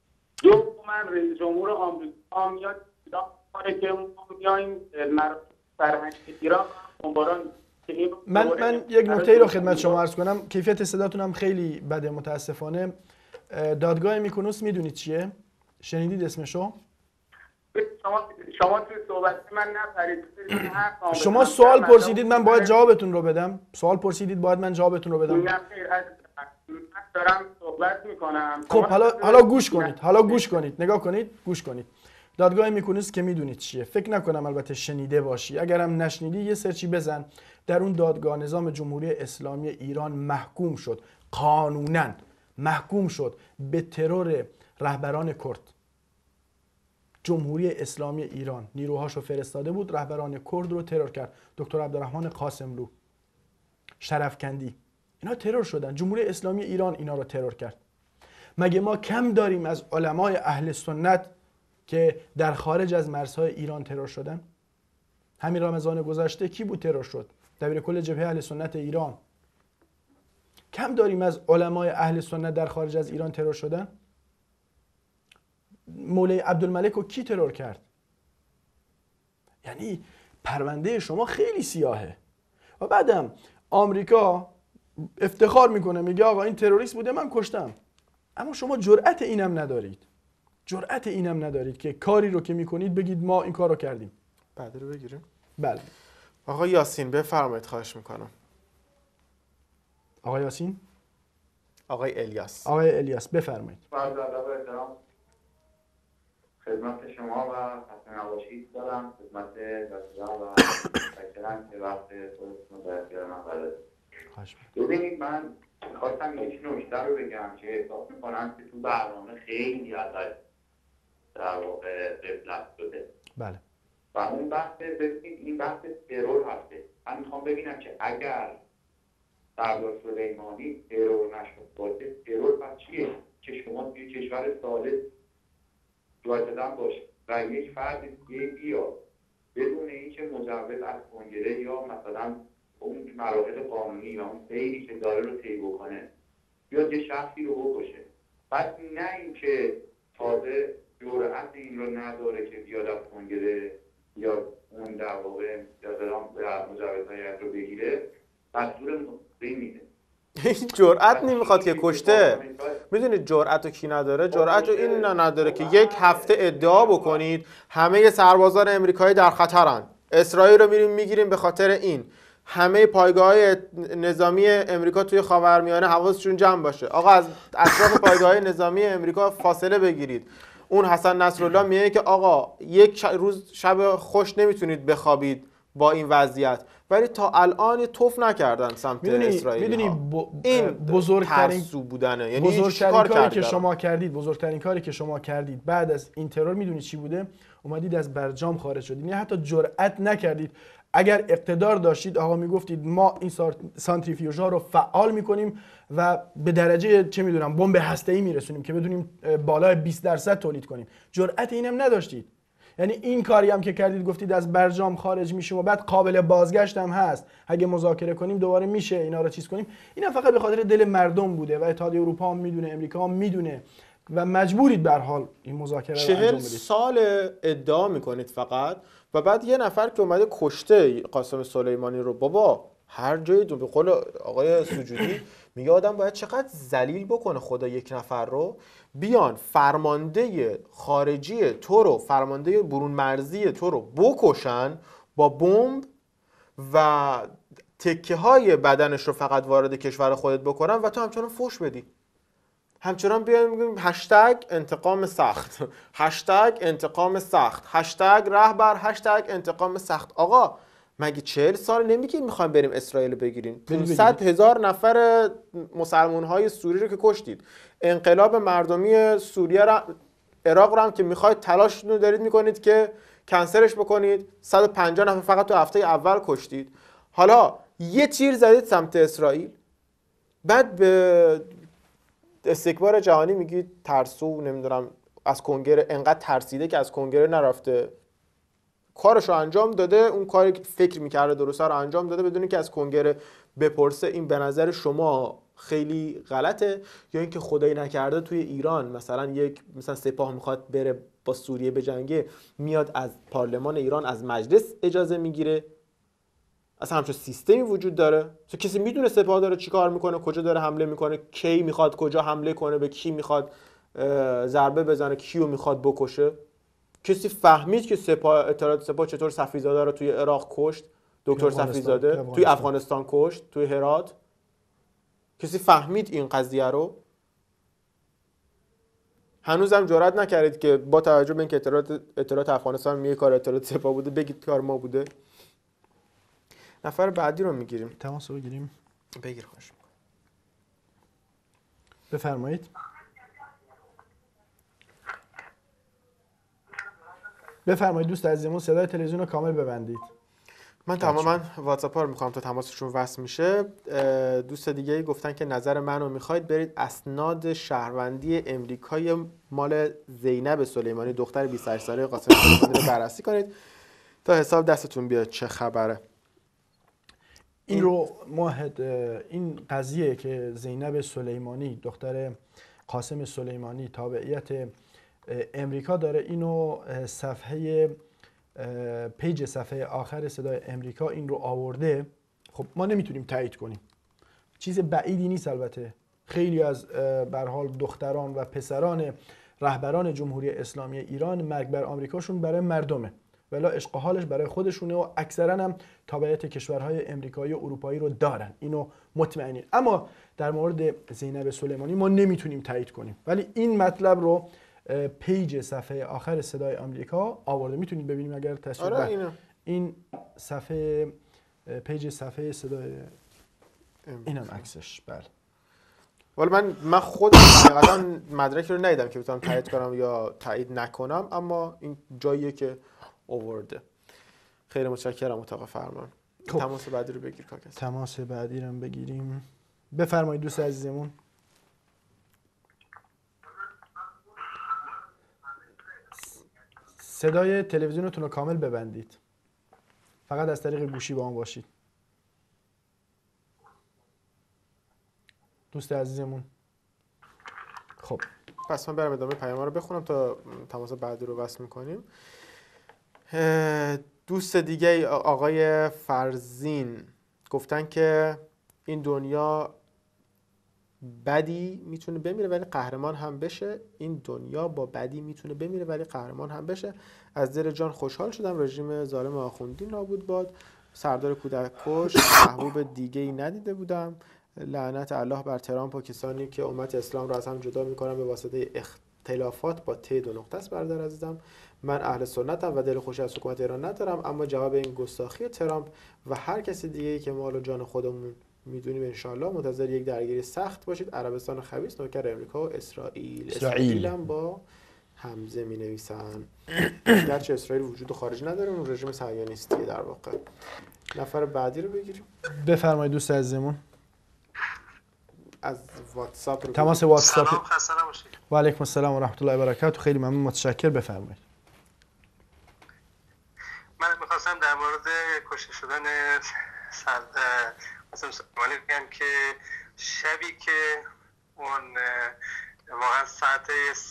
من رئیس جمهور آمریکا میاد ایران کاره که ما میایم فرهنگ ایران بمباران. من یک نکته رو خدمت شما عرض کنم، کیفیت صداتون هم خیلی بده متاسفانه. دادگاه میکونوس میدونید چیه؟ شنیدید اسمشو؟ شما توی صحبت من نپرید. شما سوال پرسیدید من باید جوابتون رو بدم. سوال پرسیدید باید من جوابتون رو بدم. من دارم صحبت میکنم. خب حالا گوش کنید. نگاه کنید، گوش کنید. دادگاه میکونوس که میدونید چیه؟ فکر نکنم البته شنیده باشی. اگرم نشنیدی یه سرچی بزن. در اون دادگاه نظام جمهوری اسلامی ایران محکوم شد، قانوناً محکوم شد به ترور رهبران کرد. جمهوری اسلامی ایران نیروهاشو فرستاده بود، رهبران کرد رو ترور کرد. دکتر عبدالرحمن قاسملو، شرفکندی، اینا ترور شدن. جمهوری اسلامی ایران اینا رو ترور کرد. مگه ما کم داریم از علمای اهل سنت که در خارج از مرزهای ایران ترور شدن؟ همین رمضان گذشته کی بود ترور شد؟ دبیر کل جبهه اهل سنت ایران. کم داریم از علمای اهل سنت در خارج از ایران ترور شدن؟ مولوی عبدالملک رو کی ترور کرد؟ یعنی پرونده شما خیلی سیاهه. و بعدم آمریکا افتخار میکنه میگه آقا این تروریست بوده من کشتم. اما شما جرأت اینم ندارید که کاری رو که میکنید بگید ما این کار رو کردیم. بعد رو بگیریم. بله. آقا یاسین بفرمایید، خواهش میکنم. آقا یاسین؟ آقای الیاس. آقای الیاس بفرمایید. با ادب و احترام خدمت شما و خسته نباشید دارم، خدمت وزیران و متشکرم که وقت خودتون رو در اختیار من قرار دادید. ببینید من خواستم یک نکته رو بگم که احساس می‌کنم که تو برنامه خیلی ازش در واقع غفلت شده. بله. و اون بحث، ببینید این بحث ترور هسته. من میخوام ببینم که اگر سردار سلیمانی ترور نشد باشه، ترور پس چیه؟ که شما توی کشور ثالث جایزدن باشه و یک فرد دیگه بیاد بدون اینکه مجوز از کنگره یا مثلا اون مراحل قانونی یا اون سیری که داره رو طی بکنه بیاد یه شخصی رو بکشه. پس نه اینکه تازه جرأت این رو نداره که بیاد از کنگره یا اون در واقع مجوزهای رو بگیره، دستور مصدقی میده. این جرأت نمیخواد که کشته. میدونید جرأت رو کی نداره؟ جرأت رو این نداره که یک هفته ادعا بکنید همه سربازان امریکایی در خطرن، اسرائیل رو میریم میگیریم به خاطر این. همه پایگاه‌های نظامی امریکا توی خاورمیانه حواسشون جمع باشه. آقا از اطراف پایگاه‌های نظامی امریکا فاصله بگیرید. اون حسن نصرالله میگه که آقا یک روز شب خوش نمیتونید بخوابید با این وضعیت، ولی تا الان یه توف نکردن سمت اسرائیل. میدونی این بزرگترین ترسو بودنه. یعنی بزرگترین کاری که شما کردید، بزرگترین کاری که شما کردید بعد از این ترور میدونید چی بوده؟ اومدید از برجام خارج شدید. یعنی حتی جرئت نکردید. اگر اقتدار داشتید آقا میگفتید ما این سانتریفیوژها رو فعال میکنیم و به درجه چه میدونم بمب هسته‌ای میرسونیم که بدونیم بالای 20% تولید کنیم. جرأت اینم نداشتید. یعنی این کاری هم که کردید گفتید از برجام خارج میشیم و بعد قابل بازگشت هم هست، اگه مذاکره کنیم دوباره میشه اینا رو چیز کنیم، اینا فقط به خاطر دل مردم بوده و اتحادیه اروپا هم میدونه، امریکا هم میدونه و مجبورید به هر حال این مذاکره رو انجام بدید. 40 سال ادعا میکنید فقط و بعد یه نفر که اومده کشته قاسم سلیمانی رو. بابا هر جایی به قول آقای سجودی میگه آدم باید چقدر ذلیل بکنه خدا یک نفر رو بیان فرمانده خارجی تو رو، فرمانده برون مرزی تو رو بکشن با بمب و تکه های بدنش رو فقط وارد کشور خودت بکنن و تو همچنان فوش بدی. همچنان بیایم میگیم هشتگ انتقام سخت، هشتگ انتقام سخت، هشتگ رهبر، هشتگ انتقام سخت. آقا مگه 40 سال نمیگید میخوایم بریم اسرائیل بگیریم؟ 500,000 نفر مسلمان‌های سوری رو که کشتید، انقلاب مردمی سوریه را، عراق رو هم که میخواید تلاشتون رو دارید میکنید که کنسلش بکنید، 150 نفر فقط تو هفته اول کشتید. حالا یه تیر زدید سمت اسرائیل، بعد به استکبار جهانی میگید ترسو، نمیدونم از کنگره انقدر ترسیده که از کنگره نرفته، کارشو انجام داده، اون کاری که فکر میکرده درسته رو انجام داده بدون که از کنگره بپرسه. این به نظر شما خیلی غلطه؟ یا اینکه خدایی نکرده توی ایران مثلا یک مثلا سپاه میخواد بره با سوریه بجنگه، میاد از پارلمان ایران، از مجلس اجازه میگیره؟ اصلا همچون سیستمی وجود داره؟ کسی میدونه سپاه داره چی کار میکنه، کجا داره حمله میکنه، کی میخواد کجا حمله کنه، به کی میخواد ضربه بزنه، کیو میخواد بکشه؟ کسی فهمید که سپاه، اطلاعات سپاه چطور صفیزاده رو توی عراق کشت؟ دکتر صفیزاده توی افغانستان کشت، توی هرات؟ کسی فهمید این قضیه رو؟ هنوزم جرئت نکردید که با توجه به اینکه اطلاعات افغانستان میگه کار اطلاعات سپاه بوده بگید کار ما بوده. نفر بعدی رو میگیریم. تماس رو بگیریم. بگیر خواهش میکنم. بفرمایید. بفرمایید دوست عزیزمون، صدای تلویزیون رو کامل ببندید. من تماما واتساپ ها رو میخوام تا تماسشون وصل میشه. دوست دیگه ای گفتن که نظر منو میخواید برید اسناد شهروندی امریکای مال زینب سلیمانی دختر 28 ساله قاسم سلیمانی رو بررسی کنید تا حساب دستتون بیاد چه خبره. این قضیه که زینب سلیمانی دختر قاسم سلیمانی تابعیت امریکا داره، اینو پیج صفحه آخر صدای امریکا این رو آورده. خب ما نمیتونیم تایید کنیم، چیز بعیدی نیست. البته خیلی از به هر حال دختران و پسران رهبران جمهوری اسلامی ایران مرگ بر آمریکاشون برای مردمه، ولی عشق و حالش برای خودشونه و اکثرا هم تابعیت کشورهای امریکایی و اروپایی رو دارن، اینو مطمئنین. اما در مورد زینب سلیمانی ما نمیتونیم تایید کنیم، ولی این مطلب رو پیج صفحه آخر صدای آمریکا آورده، میتونید ببینیم اگر تصویر. این صفحه پیج صفحه صدای اینم عکسش. بله ولی من خودم حقیقتا مدرک رو ندیدم که بتونم تایید کنم یا تایید نکنم، اما این جاییه که آورده. خیلی متشکرم اتاق فرمان. تماس بعدی رو بگیر کاکس. تماس بعدی رو بگیریم. بفرمایید دوست عزیزمون. صدای تلویزیونتون رو کامل ببندید، فقط از طریق گوشی با اون باشید. دوست عزیزمون خب پس من برم ادامه پیام‌ها رو بخونم تا تماس بعدی رو وصل می‌کنیم. دوست دیگه آقای فرزین گفتن که این دنیا بدی میتونه بمیره ولی قهرمان هم بشه، این دنیا با بدی میتونه بمیره ولی قهرمان هم بشه. از دل جان خوشحال شدم رژیم ظالم آخوندی نابود باد. سردار کودک کش محبوب دیگه‌ای ندیده بودم. لعنت الله بر ترامپ و کسانی که امت اسلام را از هم جدا می‌کنن به واسطه اختلافات با ت دو نقطه است. برادر عزیزم، من اهل سنتم و دل خوشی از حکومت ایران ندارم، اما جواب این گستاخی ترامپ و هر کسی دیگه‌ای که مال و جان خودمون میدونیم انشالله منتظر یک درگیری سخت باشید. عربستان خبیث نوکر امریکا و اسرائیل هم با همزه می نویسن. گرچه اسرائیل وجود خارجی نداره، اون رژیم صهیونیستیه در واقع. نفر بعدی رو بگیریم. بفرمایید دوست عزیزمون. از واتساپ رو تماس واتساپ. سلام، خسته نباشید. و علیکم السلام و رحمت الله و برکاته. خیلی ممنون، متشکر. بفرمایید. من می‌خواستم در مورد کشته شدن قاسم سلیمانی بگم که شبی که اون واقعا ساعت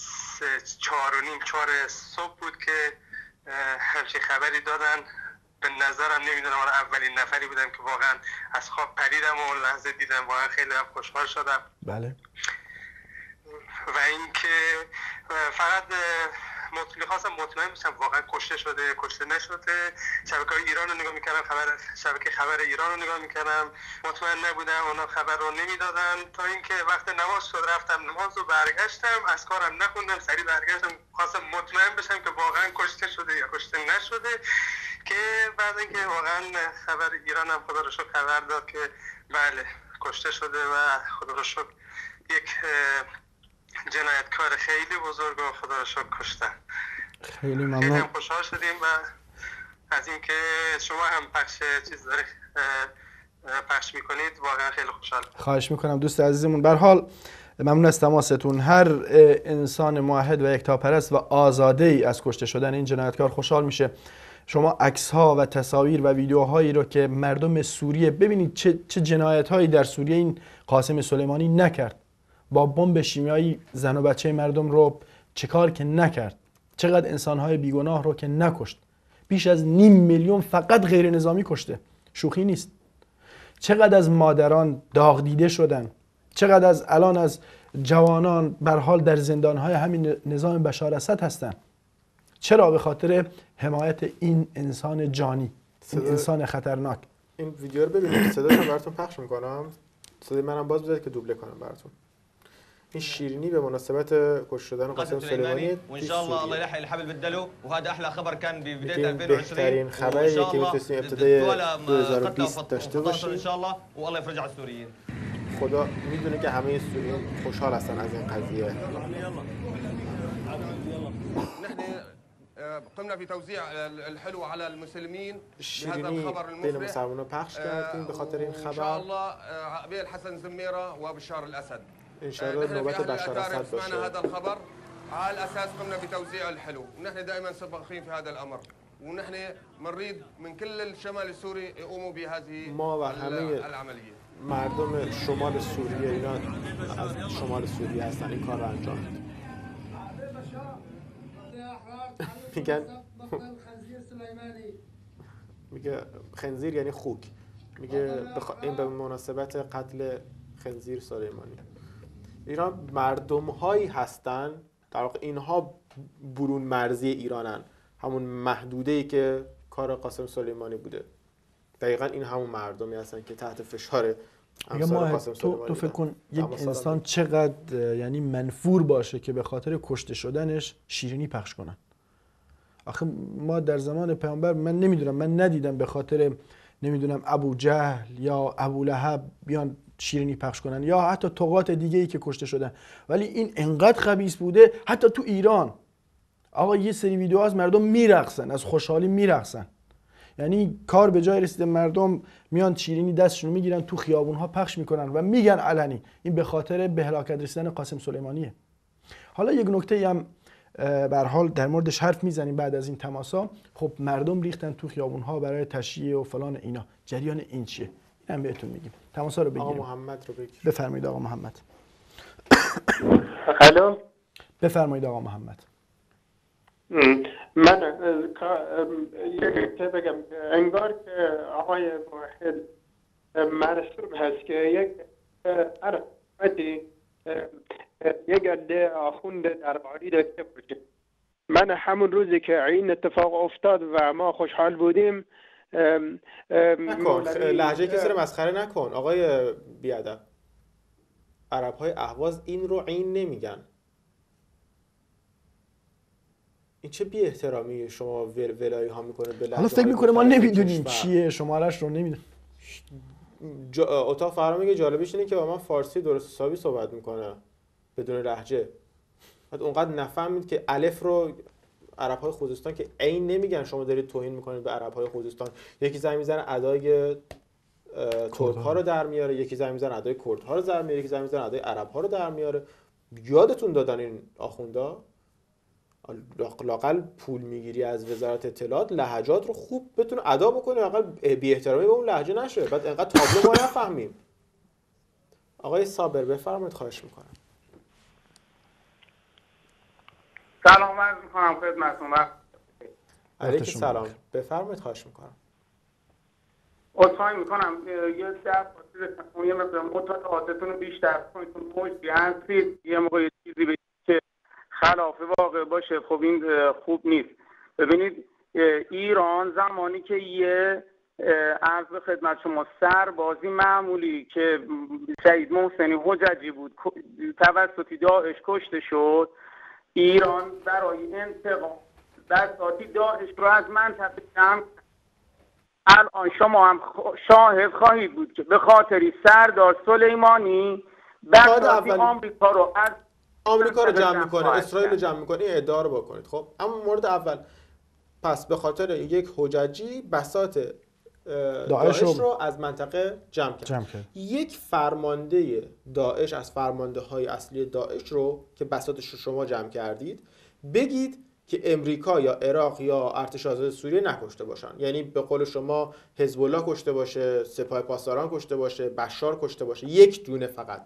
4:30 صبح بود که همچین خبری دادن. به نظرم نمیدونم، من اولین نفری بودم که واقعا از خواب پریدم و اون لحظه دیدم، واقعا خیلی هم خوشحال شدم. بله. و اینکه فقط خواستم مطمئن بشم واقعا کشته شده کشته نشده. شبکه‌های ایران رو نگاه می‌کردم، شبکه خبر ایران رو نگاه می‌کردم، مطمئن نبودم، اونا خبر رو نمیدادن تا اینکه وقت نماز شد رفتم نماز رو برگشتم، از کارم نخوندم، سریع برگشتم، خواستم مطمئن بشم که واقعا کشته شده یا کشته نشده. که بعد اینکه واقعا خبر ایران هم خدا رو شکر خبر داد که بله کشته شده و خدا رو شکر یک جنایتکار خیلی بزرگ و خدا رو شکر کشتن. خیلی ممنون. خیلی هم خوشحال شدیم و از اینکه شما هم پخش چیز داره پخش میکنید واقعا خیلی خوشحال. خواهش میکنم دوست عزیزمون. به هر حال ممنون از تماستون. هر انسان موحد و یکتاپرست و آزاده ای از کشته شدن این جنایتکار خوشحال میشه. شما عکس ها و تصاویر و ویدیوهایی رو که مردم سوریه ببینید چه جنایت هایی در سوریه این قاسم سلیمانی نکرد. با بمب شیمیایی زن و بچه مردم رو چه کار که نکرد. چقدر انسان‌های بیگناه رو که نکشت. بیش از 500,000 فقط غیر نظامی کشته. شوخی نیست. چقدر از مادران داغ دیده شدن. چقدر از الان از جوانان به حال در زندان‌های همین نظام بشار اسد هستن. چرا؟ به خاطر حمایت این انسان جانی، این انسان خطرناک. این ویدیو رو ببینید، صداش رو براتون پخش می‌کنم. صدای منم باز بذارید که دوبله کنم براتون. این شیرینی به مناسبت کشته شدن قاسم سلیمانی وان شاء الله الله يلحق الحبل بالدلو وهذا احلى خبر كان ببدايه 2020. بهترین خبری که میتونستیم ابتدای 2020 داشته باشیم ان شاء الله والله يفرج على السوريين. خدا میدونه که همه سوریین خوشحال هستن از این قضیه. قمنا بتوزيع الحلو على المسلمين. شیرینی بین مسلمانان پخش کردیم به خاطر این خبر. ان شاء الله بين حسن زميره وبشار الاسد. ان شاء الله نوبت بشار الاسد باشه. سمعنا هذا الخبر على اساس قمنا بتوزيع الحلو، ونحن دائما سباقين في هذا الامر، ونحن نريد من كل الشمال السوري يقوموا بهذه العمليه. مردم شمال سوریه، ایران از شمال سوریه هستن، این کار رو انجام میدن. میگه خنزیر یعنی خوک. میگه این به مناسبت قتل خنزیر سلیمانی. ایران مردم هایی هستن در واقع اینها برون مرزی ایرانن، همون محدوده‌ای که کار قاسم سلیمانی بوده. دقیقاً این همون مردمی هستن که تحت فشار امثال قاسم سلیمانی. تو فکر کن یک انسان چقدر یعنی منفور باشه که به خاطر کشته شدنش شیرینی پخش کنن. آخه ما در زمان پیامبر من نمیدونم، من ندیدم به خاطر نمیدونم ابو جهل یا ابو لهب بیان شیرینی پخش کنن یا حتی طغات دیگه ای که کشته شدن، ولی این انقدر خبیث بوده. حتی تو ایران آقا یه سری ویدیو از مردم میرقصن، از خوشحالی میرقصن. یعنی کار به جای رسیده، مردم میان شیرینی دستشون میگیرن تو خیابونها پخش میکنن و میگن علنی این به خاطر به هلاکت رسیدن قاسم سلیمانیه. حالا یک نکته هم به هر حال در موردش حرف میزنیم بعد از این تماسا. خب مردم ریختن تو خیابونها برای تشییع و فلان اینا. جریان این چیه؟ اینم بهتون میگیم. تماسا رو بگیریم. آقا محمد رو بگیر. بفرمایید آقا محمد. الو. بفرمایید آقا محمد. من یک بگم، انگار که آقای موحد مرسوم هست که یک عرفتی یک عده آخوند درباری داشته باشه. من همون روزی که این اتفاق افتاد و ما خوشحال بودیم نکن لهجه کسی رو مسخره نکن آقای بیادب. عرب‌های اهواز این رو عین نمیگن. این چه بی احترامی شما ولایی ها میکنه به لهجه. حالا فکر میکنه ما نمیدونیم چیه، شمارش رو نمیدونیم. اتاق فرا میگه جالبش اینه که با من فارسی درست حسابی صحبت میکنه بدون لهجه. بعد اونقدر نفهمید که الف رو عرب‌های خوزستان که عین نمیگن، شما دارید توهین میکنید به عرب‌های خوزستان. یکی زنگ میزنه ادای ترک‌ها رو در میاره، یکی زنگ میزنه ادای کردها رو در میاره، یکی زنگ میزنه ادای عرب‌ها رو در میاره. یادتون دادن این آخوندا لاقل پول میگیری از وزارت اطلاعات لهجات رو خوب بتونه ادا بکنه، لاقل بی احترامی به اون لهجه نشه، بعد انقدر تابلو ما نفهمیم. آقای صابر بفرمایید خواهش میکنم. سلام عرض میکنم خدمتتون. علیکم سلام، بفرمایید خواهش میکنم. عذرخواهی میکنم یه دفعه یه مثلا متعادتون رو بیشتر کنید، موجی هستید یه موقع چیزی بگید که خلاف واقع باشه، خب این خوب نیست. ببینید ایران زمانی که یه عرض به خدمت شما سربازی معمولی که سید محسنی حججی بود توسط داعش کشته شد، ایران برای انتقام بساطی داعش رو از منطقه جمع. الان شما هم شاهد خواهید بود که به خاطری سردار سلیمانی بساطی آمریکا رو جمع میکنه، اسرائیل رو جمع میکنه، این ادعا رو بکنید. خب اما مورد اول، پس به خاطر یک حججی بساط داعش رو از منطقه جمع کرد. یک فرمانده داعش از فرمانده های اصلی داعش رو که بساطش رو شما جمع کردید بگید که امریکا یا عراق یا ارتش آزاد سوریه نکشته باشن. یعنی به قول شما حزب الله کشته باشه، سپاه پاسداران کشته باشه، بشار کشته باشه، یک دونه فقط.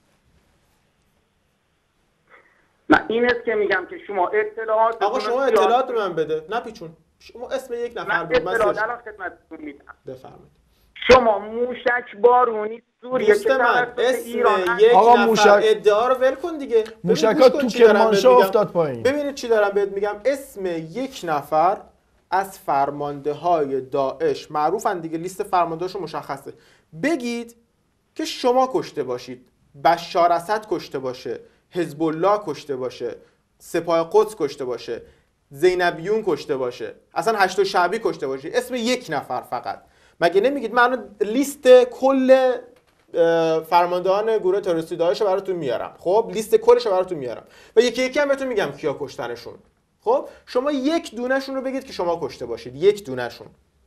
نه این است که میگم که شما اطلاعات آقا شما اطلاعات به من بده، نپیچون. شما اسم یک نفر بگید. من اطلاعات الان خدمتتون میدم. بفرمایید. شما موشک بارونی سوریه که من اسم یک نفر ادعا رو ول کن دیگه. موشکات تو کرمانشاه افتاد پایین. ببینید چی دارم بهت میگم. اسم یک نفر از فرمانده های داعش معروفن دیگه، لیست فرماندهاشو مشخصه. بگید که شما کشته باشید، بشار اسد کشته باشه، حزب الله کشته باشه، سپاه قدس کشته باشه، زینبیون کشته باشه، اصلا هشت شعبی کشته باشه. اسم یک نفر فقط. مگه نمیگید من لیست کل فرماندهان گروه تروریستی داعش رو براتون میارم؟ خب لیست کلش رو براتون میارم و یکی یکی هم بهتون میگم کیا کشتنشون. خب شما یک دونهشون رو بگید که شما کشته باشید، یک دونهشون.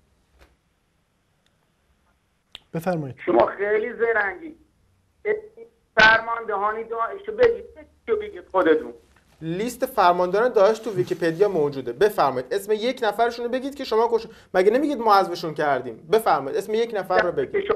بفرمایید. شما خیلی زرنگی. فرماندهانی داعش رو بگید خودتون. لیست فرماندهان داعش تو ویکی‌پدیا موجوده. بفرمایید اسم یک نفرشون رو بگید که شما مگه نمیگید ما حذفشون کردیم؟ بفرمایید اسم یک نفر رو بگید.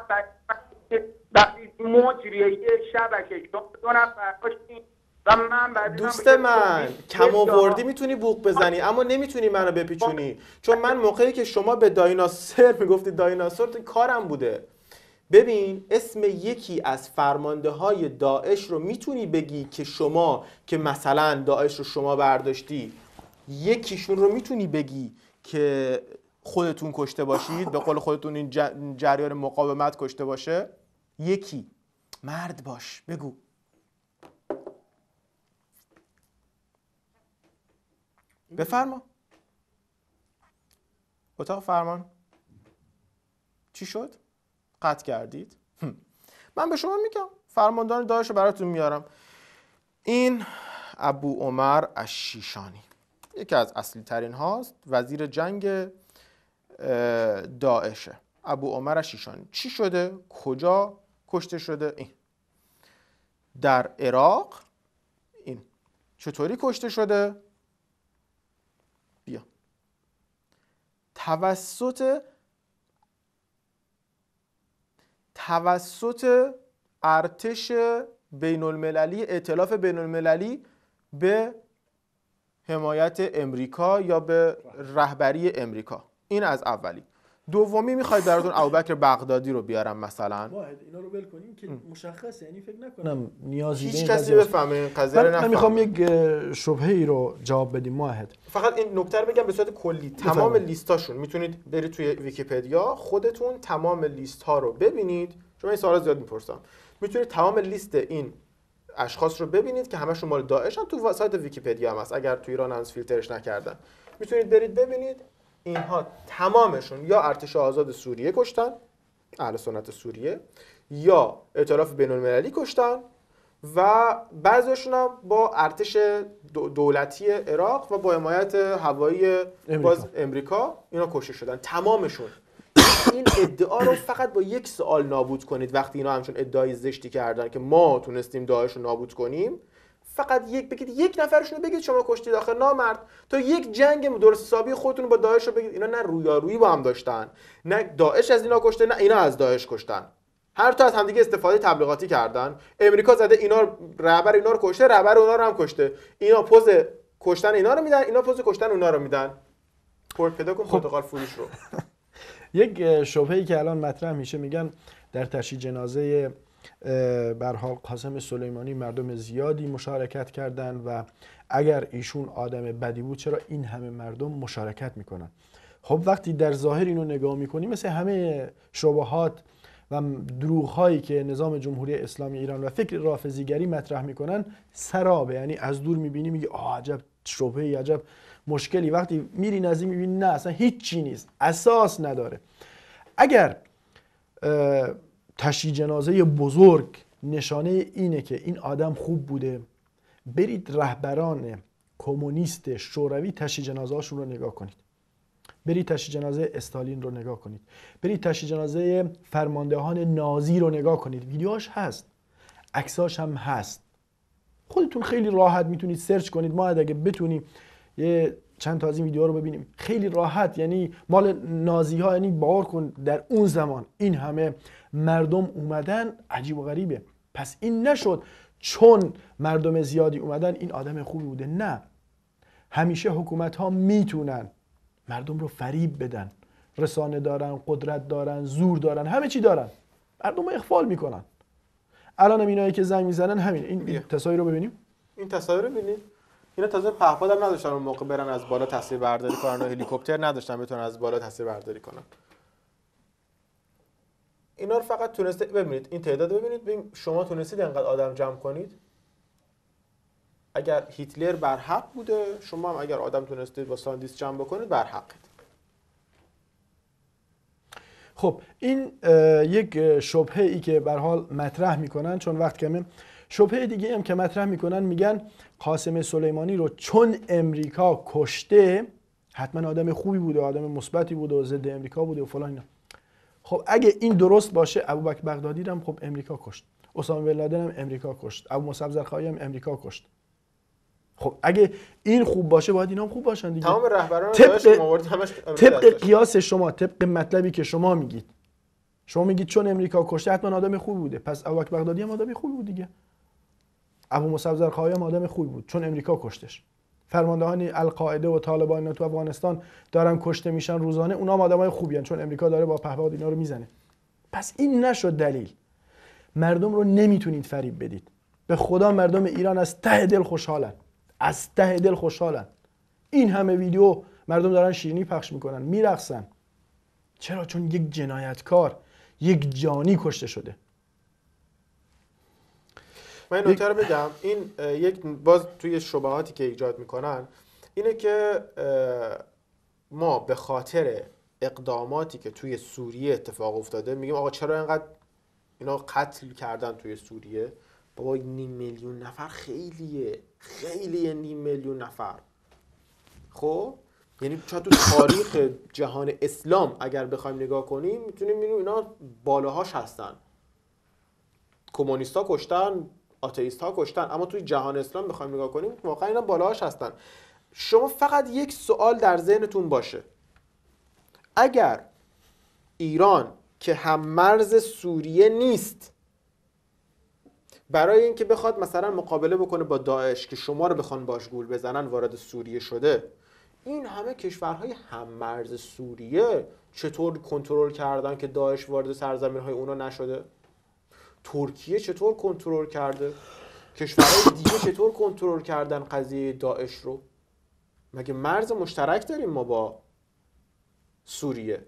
مجریه یک شبکه دو نفر باشین و من بعد دوست من کم آوردی میتونی بوق بزنی اما نمیتونی منو بپیچونی، چون من موقعی که شما به دایناسور میگفتی دایناسور تو کارم بوده. ببین اسم یکی از فرمانده های داعش رو میتونی بگی که شما که مثلا داعش رو شما برداشتی، یکیشون رو میتونی بگی که خودتون کشته باشید، به قول خودتون این جریان مقاومت کشته باشه؟ یکی. مرد باش بگو. بفرما. اتاق فرمان چی شد؟ قطع کردید؟ من به شما میگم فرماندهان داعش رو براتون میارم. این ابو عمر الشیشانی یکی از اصلی ترین هاست، وزیر جنگ داعشه. ابو عمر الشیشانی چی شده؟ کجا کشته شده؟ این در عراق. این چطوری کشته شده؟ بیا توسط ارتش بین المللی، ائتلاف بین المللی به حمایت امریکا یا به رهبری امریکا. این از اولی. دومی میخواید براتون ابوبکر بغدادی رو بیارم مثلا. واحد اینا رو ول کنیم که مشخصه، یعنی فکر نکنم نیازی به هیچ کسی بفهمه این قضیه رو. من میخوام یک شبهه ای رو جواب بدیم واحد. فقط این نکته رو بگم به صورت کلی، تمام لیستاشون میتونید برید توی ویکی‌پدیا خودتون تمام لیست ها رو ببینید. چون این سوالا زیاد میپرسم. میتونید تمام لیست این اشخاص رو ببینید که همشون مال داعشن. تو سایت ویکی‌پدیا هم هست، اگر تو ایران هنوز فیلترش نکردن میتونید برید ببینید. اینها تمامشون یا ارتش آزاد سوریه کشتن، اهل سنت سوریه، یا ائتلاف بین‌المللی کشتن و بعضیشون هم با ارتش دولتی عراق و با حمایت هوایی باز امریکا اینا کشته شدن. تمامشون. این ادعا رو فقط با یک سوال نابود کنید. وقتی اینا همچون ادعای زشتی کردن که ما تونستیم داعش رو نابود کنیم، فقط بگید یک نفرشون رو بگید شما کشتید. آخه نامرد تو یک جنگ درست حسابی خودتون رو با داعش رو بگید. اینا نه رویارویی با هم داشتن، نه داعش از اینا کشته، نه اینا از داعش کشتن. هر تا از همدیگه استفاده تبلیغاتی کردن. امریکا زده اینا رهبر اینا رو کشته، رهبر اونا رو هم کشته. اینا پوز کشتن اینا رو میدن، اینا پوز کشتن اونا رو میدن. پیدا کن پرتقال فروش رو. یک شبهه‌ای که الان مطرح میشه، میگن در تشییع جنازه برها قاسم سلیمانی مردم زیادی مشارکت کردن و اگر ایشون آدم بدی بود چرا این همه مردم مشارکت میکنن؟ خب وقتی در ظاهر اینو نگاه میکنیم مثل همه شبهات و دروغ‌هایی که نظام جمهوری اسلامی ایران و فکر رافضیگری مطرح میکنن سرابه. یعنی از دور میبینی میگی عجب شبهه‌ای، عجب مشکلی. وقتی میری نزدیک میبینی نه اصلا هیچ چی نیست، اساس نداره. اگر تشییع جنازه بزرگ نشانه اینه که این آدم خوب بوده، برید رهبران کمونیست شوروی تشییع جنازه هاشون رو نگاه کنید. برید تشییع جنازه استالین رو نگاه کنید. برید تشییع جنازه فرماندهان نازی رو نگاه کنید. ویدیوهاش هست، عکساش هم هست. خودتون خیلی راحت میتونید سرچ کنید. ما اگه بتونیم یه چند تا از این ویدیوها رو ببینیم خیلی راحت، یعنی مال نازی ها، یعنی باور کن در اون زمان این همه مردم اومدن، عجیب و غریبه. پس این نشد چون مردم زیادی اومدن این آدم خوبی بوده. نه، همیشه حکومت ها میتونن مردم رو فریب بدن. رسانه دارن، قدرت دارن، زور دارن، همه چی دارن، مردم رو اغفال میکنن. الان هم اینایی که زنگ میزنن همین. این تصاویر رو ببینیم. این تصاویر رو ببینید. اینا تازه پهپاد هم نداشتن اون موقع برن از بالا تصویر برداری کنن و هلیکوپتر نداشتن بتونن از بالا تصویر برداری کنن. اینا رو فقط تونسته ببینید. این تعداد ببینید. شما تونستید اینقدر آدم جمع کنید؟ اگر هیتلر برحق بوده، شما هم اگر آدم تونستید با ساندیس جمع بکنید برحقید. خب این یک شبهه ای که به هر حال مطرح میکنن، چون وقت کمه. شبهه دیگه هم که مطرح میکنن، میگن قاسم سلیمانی رو چون امریکا کشته حتما آدم خوبی بوده، آدم مثبتی بوده و ضد امریکا بوده و فلان اینا. خب اگه این درست باشه، ابوبکر بغدادی رو هم خب امریکا کشت، اسامه بن لادن هم امریکا کشت، ابو مصعب زرقائی هم امریکا کشت. خب اگه این خوب باشه باید اینا هم خوب باشن دیگه. تمام رهبران داعش آوردید همش طبق قیاس شما، طبق مطلبی که شما میگید، شما میگید چون امریکا کشته حتما آدم خوبی بوده، پس ابوبکر بغدادی هم آدم خوبی بود دیگه. ابو مصعب زرقائی هم آدم خوبی بود چون امریکا کشتش. فرماندهان القاعده و طالبان تو افغانستان دارن کشته میشن روزانه، اونا هم آدمای خوبی ان چون امریکا داره با پهپاد اینا رو میزنه. پس این نشد دلیل. مردم رو نمیتونید فریب بدید. به خدا مردم ایران از ته دل خوشحالن، از ته دل خوشحالن. این همه ویدیو مردم دارن شیرینی پخش میکنن، میرقصن. چرا؟ چون یک جنایتکار، یک جانی کشته شده. من این نکته رو بگم. این یک باز توی شبهاتی که ایجاد میکنن اینه که ما به خاطر اقداماتی که توی سوریه اتفاق افتاده میگیم آقا چرا اینقدر اینا قتل کردن توی سوریه؟ بابا 500,000 نفر خیلیه، خیلیه 500,000 نفر. خب یعنی چون تو تاریخ جهان اسلام اگر بخوایم نگاه کنیم میتونیم ببینیم اینا بالاهاش هستن. کمونیستا کشتن، آتئیست‌ها کشتن، اما توی جهان اسلام بخوایم نگاه کنیم واقعا اینا بالاهاش هستن. شما فقط یک سوال در ذهنتون باشه، اگر ایران که هم مرز سوریه نیست برای اینکه بخواد مثلا مقابله بکنه با داعش که شما رو بخوان باش گول بزنن وارد سوریه شده، این همه کشورهای هم‌مرز سوریه چطور کنترل کردن که داعش وارد سرزمین‌های اونا نشده؟ ترکیه چطور کنترل کرده؟ کشورهای دیگه چطور کنترل کردن قضیه داعش رو؟ مگه مرز مشترک داریم ما با سوریه؟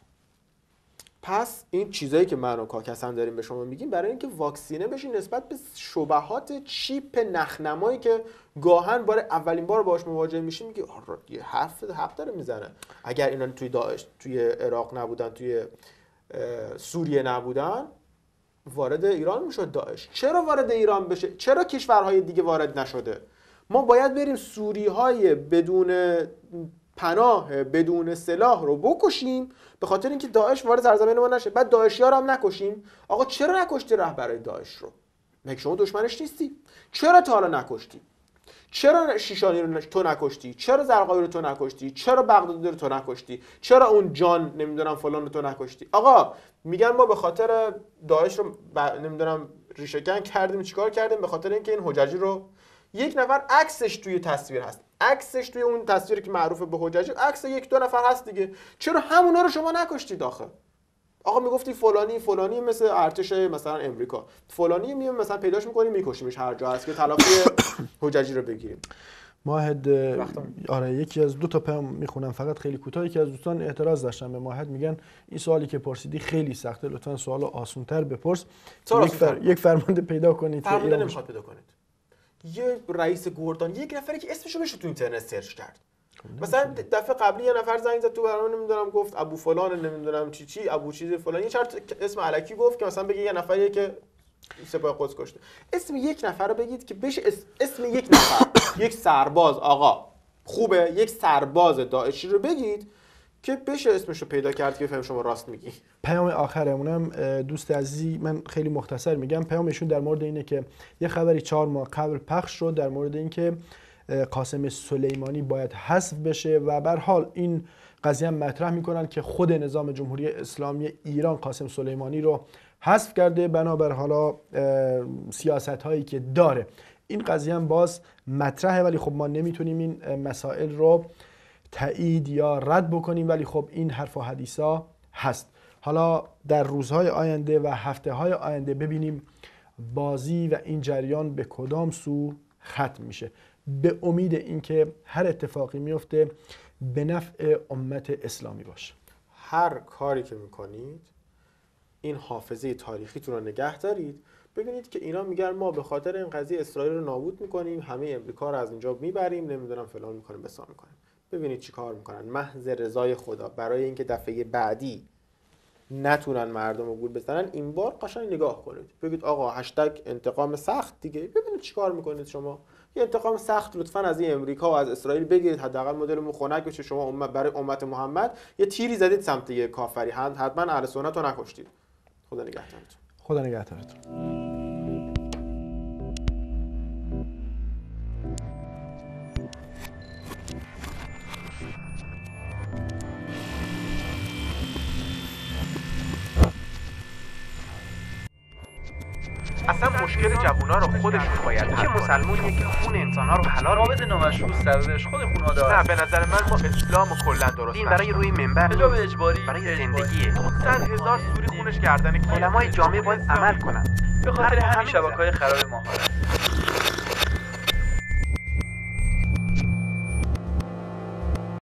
پس این چیزایی که من و کاکسن داریم به شما میگیم برای اینکه واکسینه بشین نسبت به شبهات چیپ نخنمایی که گاهن اولین بار باهاش مواجه میشیم، میگه یه حرف داره میزنه. اگر اینا توی داعش، توی عراق نبودن، توی سوریه نبودن، وارد ایران میشد داعش. چرا وارد ایران بشه؟ چرا کشورهای دیگه وارد نشده؟ ما باید بریم سوریهای بدون پناه، بدون سلاح رو بکشیم به خاطر اینکه داعش وارد سرزمین ما نشه. بعد داعشی‌ها رو هم نکشیم. آقا چرا نکشتی رهبرای داعش رو؟ مگه شما دشمنش نیستی؟ چرا تا حالا نکشتی؟ چرا شیشانی رو تو نکشتی؟ چرا زرقاوی رو تو نکشتی؟ چرا بغدادی رو تو نکشتی؟ چرا اون جان نمیدونم فلان رو تو نکشتی؟ آقا میگن ما به خاطر داعش رو نمیدونم ریشه‌کن کردیم، چیکار کردیم؟ به خاطر اینکه این حجاجی رو یک نفر عکسش توی تصویر هست، عکسش توی اون تصویری که معروفه به حجاجی، عکس یک دو نفر هست دیگه. چرا همونا رو شما نکشتید آخه؟ آقا میگفتی فلانی مثل ارتش مثلا امریکا، فلانی میام مثلا پیداش میکنیم میکشیمش هر جا هست که تلافی حجاجی رو بگیریم. ماهد آره یکی از 2 پیام میخونم فقط خیلی کوتاه. یکی از دوستان اعتراض داشتن به ماهد، میگن این سوالی که پرسیدی خیلی سخته، لطفا سوالو آسان‌تر بپرس. یک فرمانده پیدا کنید. فرمانده نمیخواد پیدا کنید. یه رئیس گردان، یک نفری که اسمشو بشه تو اینترنت سرچ کرد. مثلا دفعه قبلی یه نفر زنگ زد تو برنامه، نمیدونم گفت ابو فلان، نمیدونم چی ابو چیز فلان، یه چرت اسم الکی گفت که مثلا بگه یه نفریه که سپاه قدس کشته. اسم یک نفر رو بگید که بشه اسم یک نفر، یک سرباز. آقا خوبه یک سرباز داعشی رو بگید که بشه اسمشو پیدا کرد که بفهم شما راست میگی. پیام آخرمونم دوست عزیزی، من خیلی مختصر میگم. پیامشون در مورد اینه که یه خبری 4 ماه قبل پخش شد در مورد اینکه قاسم سلیمانی باید حذف بشه و به هر حال این قضیه هم مطرح میکنن که خود نظام جمهوری اسلامی ایران قاسم سلیمانی رو حذف کرده بنابر حالا سیاست هایی که داره. این قضیه هم باز مطرحه، ولی خب ما نمیتونیم این مسائل رو تایید یا رد بکنیم، ولی خب این حرف و حدیثا هست. حالا در روزهای آینده و هفته های آینده ببینیم بازی و این جریان به کدام سو ختم میشه. به امید اینکه هر اتفاقی میفته به نفع امت اسلامی باشه. هر کاری که میکنید این حافظه تاریخیتون رو نگه دارید. ببینید که اینا میگن ما به خاطر این قضیه اسرائیل رو نابود میکنیم، همه امریکا رو از اینجا میبریم، نمیدونم فلان میکنیم بسام میکنیم. ببینید چی کار میکنن، محض رضای خدا برای اینکه دفعه بعدی نتونن مردم رو گول بزنن، این بار قشنگ نگاه کنید بگید آقا هشتگ انتقام سخت دیگه. ببینید چی کار میکنید شما. یه انتقام سخت لطفاً از این امریکا و از اسرائیل بگیرید، حداقل مدل خنک بشه. شما برای امت محمد یه تیری زدید سمت یه کافری، حتما اهل سنت رو نکشتید. خدا نگهدارتون. خدا نگهدارتون. اصلا مشکل جوونا رو خودشون باید حل کنن. مسلمونیه که خون انسان‌ها رو حلال رابط نامشروع سببش خود خونواده است. نه به نظر من ما اسلامو کلا درست این برای روی منبر به جای اجباری برای زندگیه. 100,000 سوری خونش گردن علمای جامعه باید عمل کنن. به خاطر همین شبکه‌های خراب ماهواره.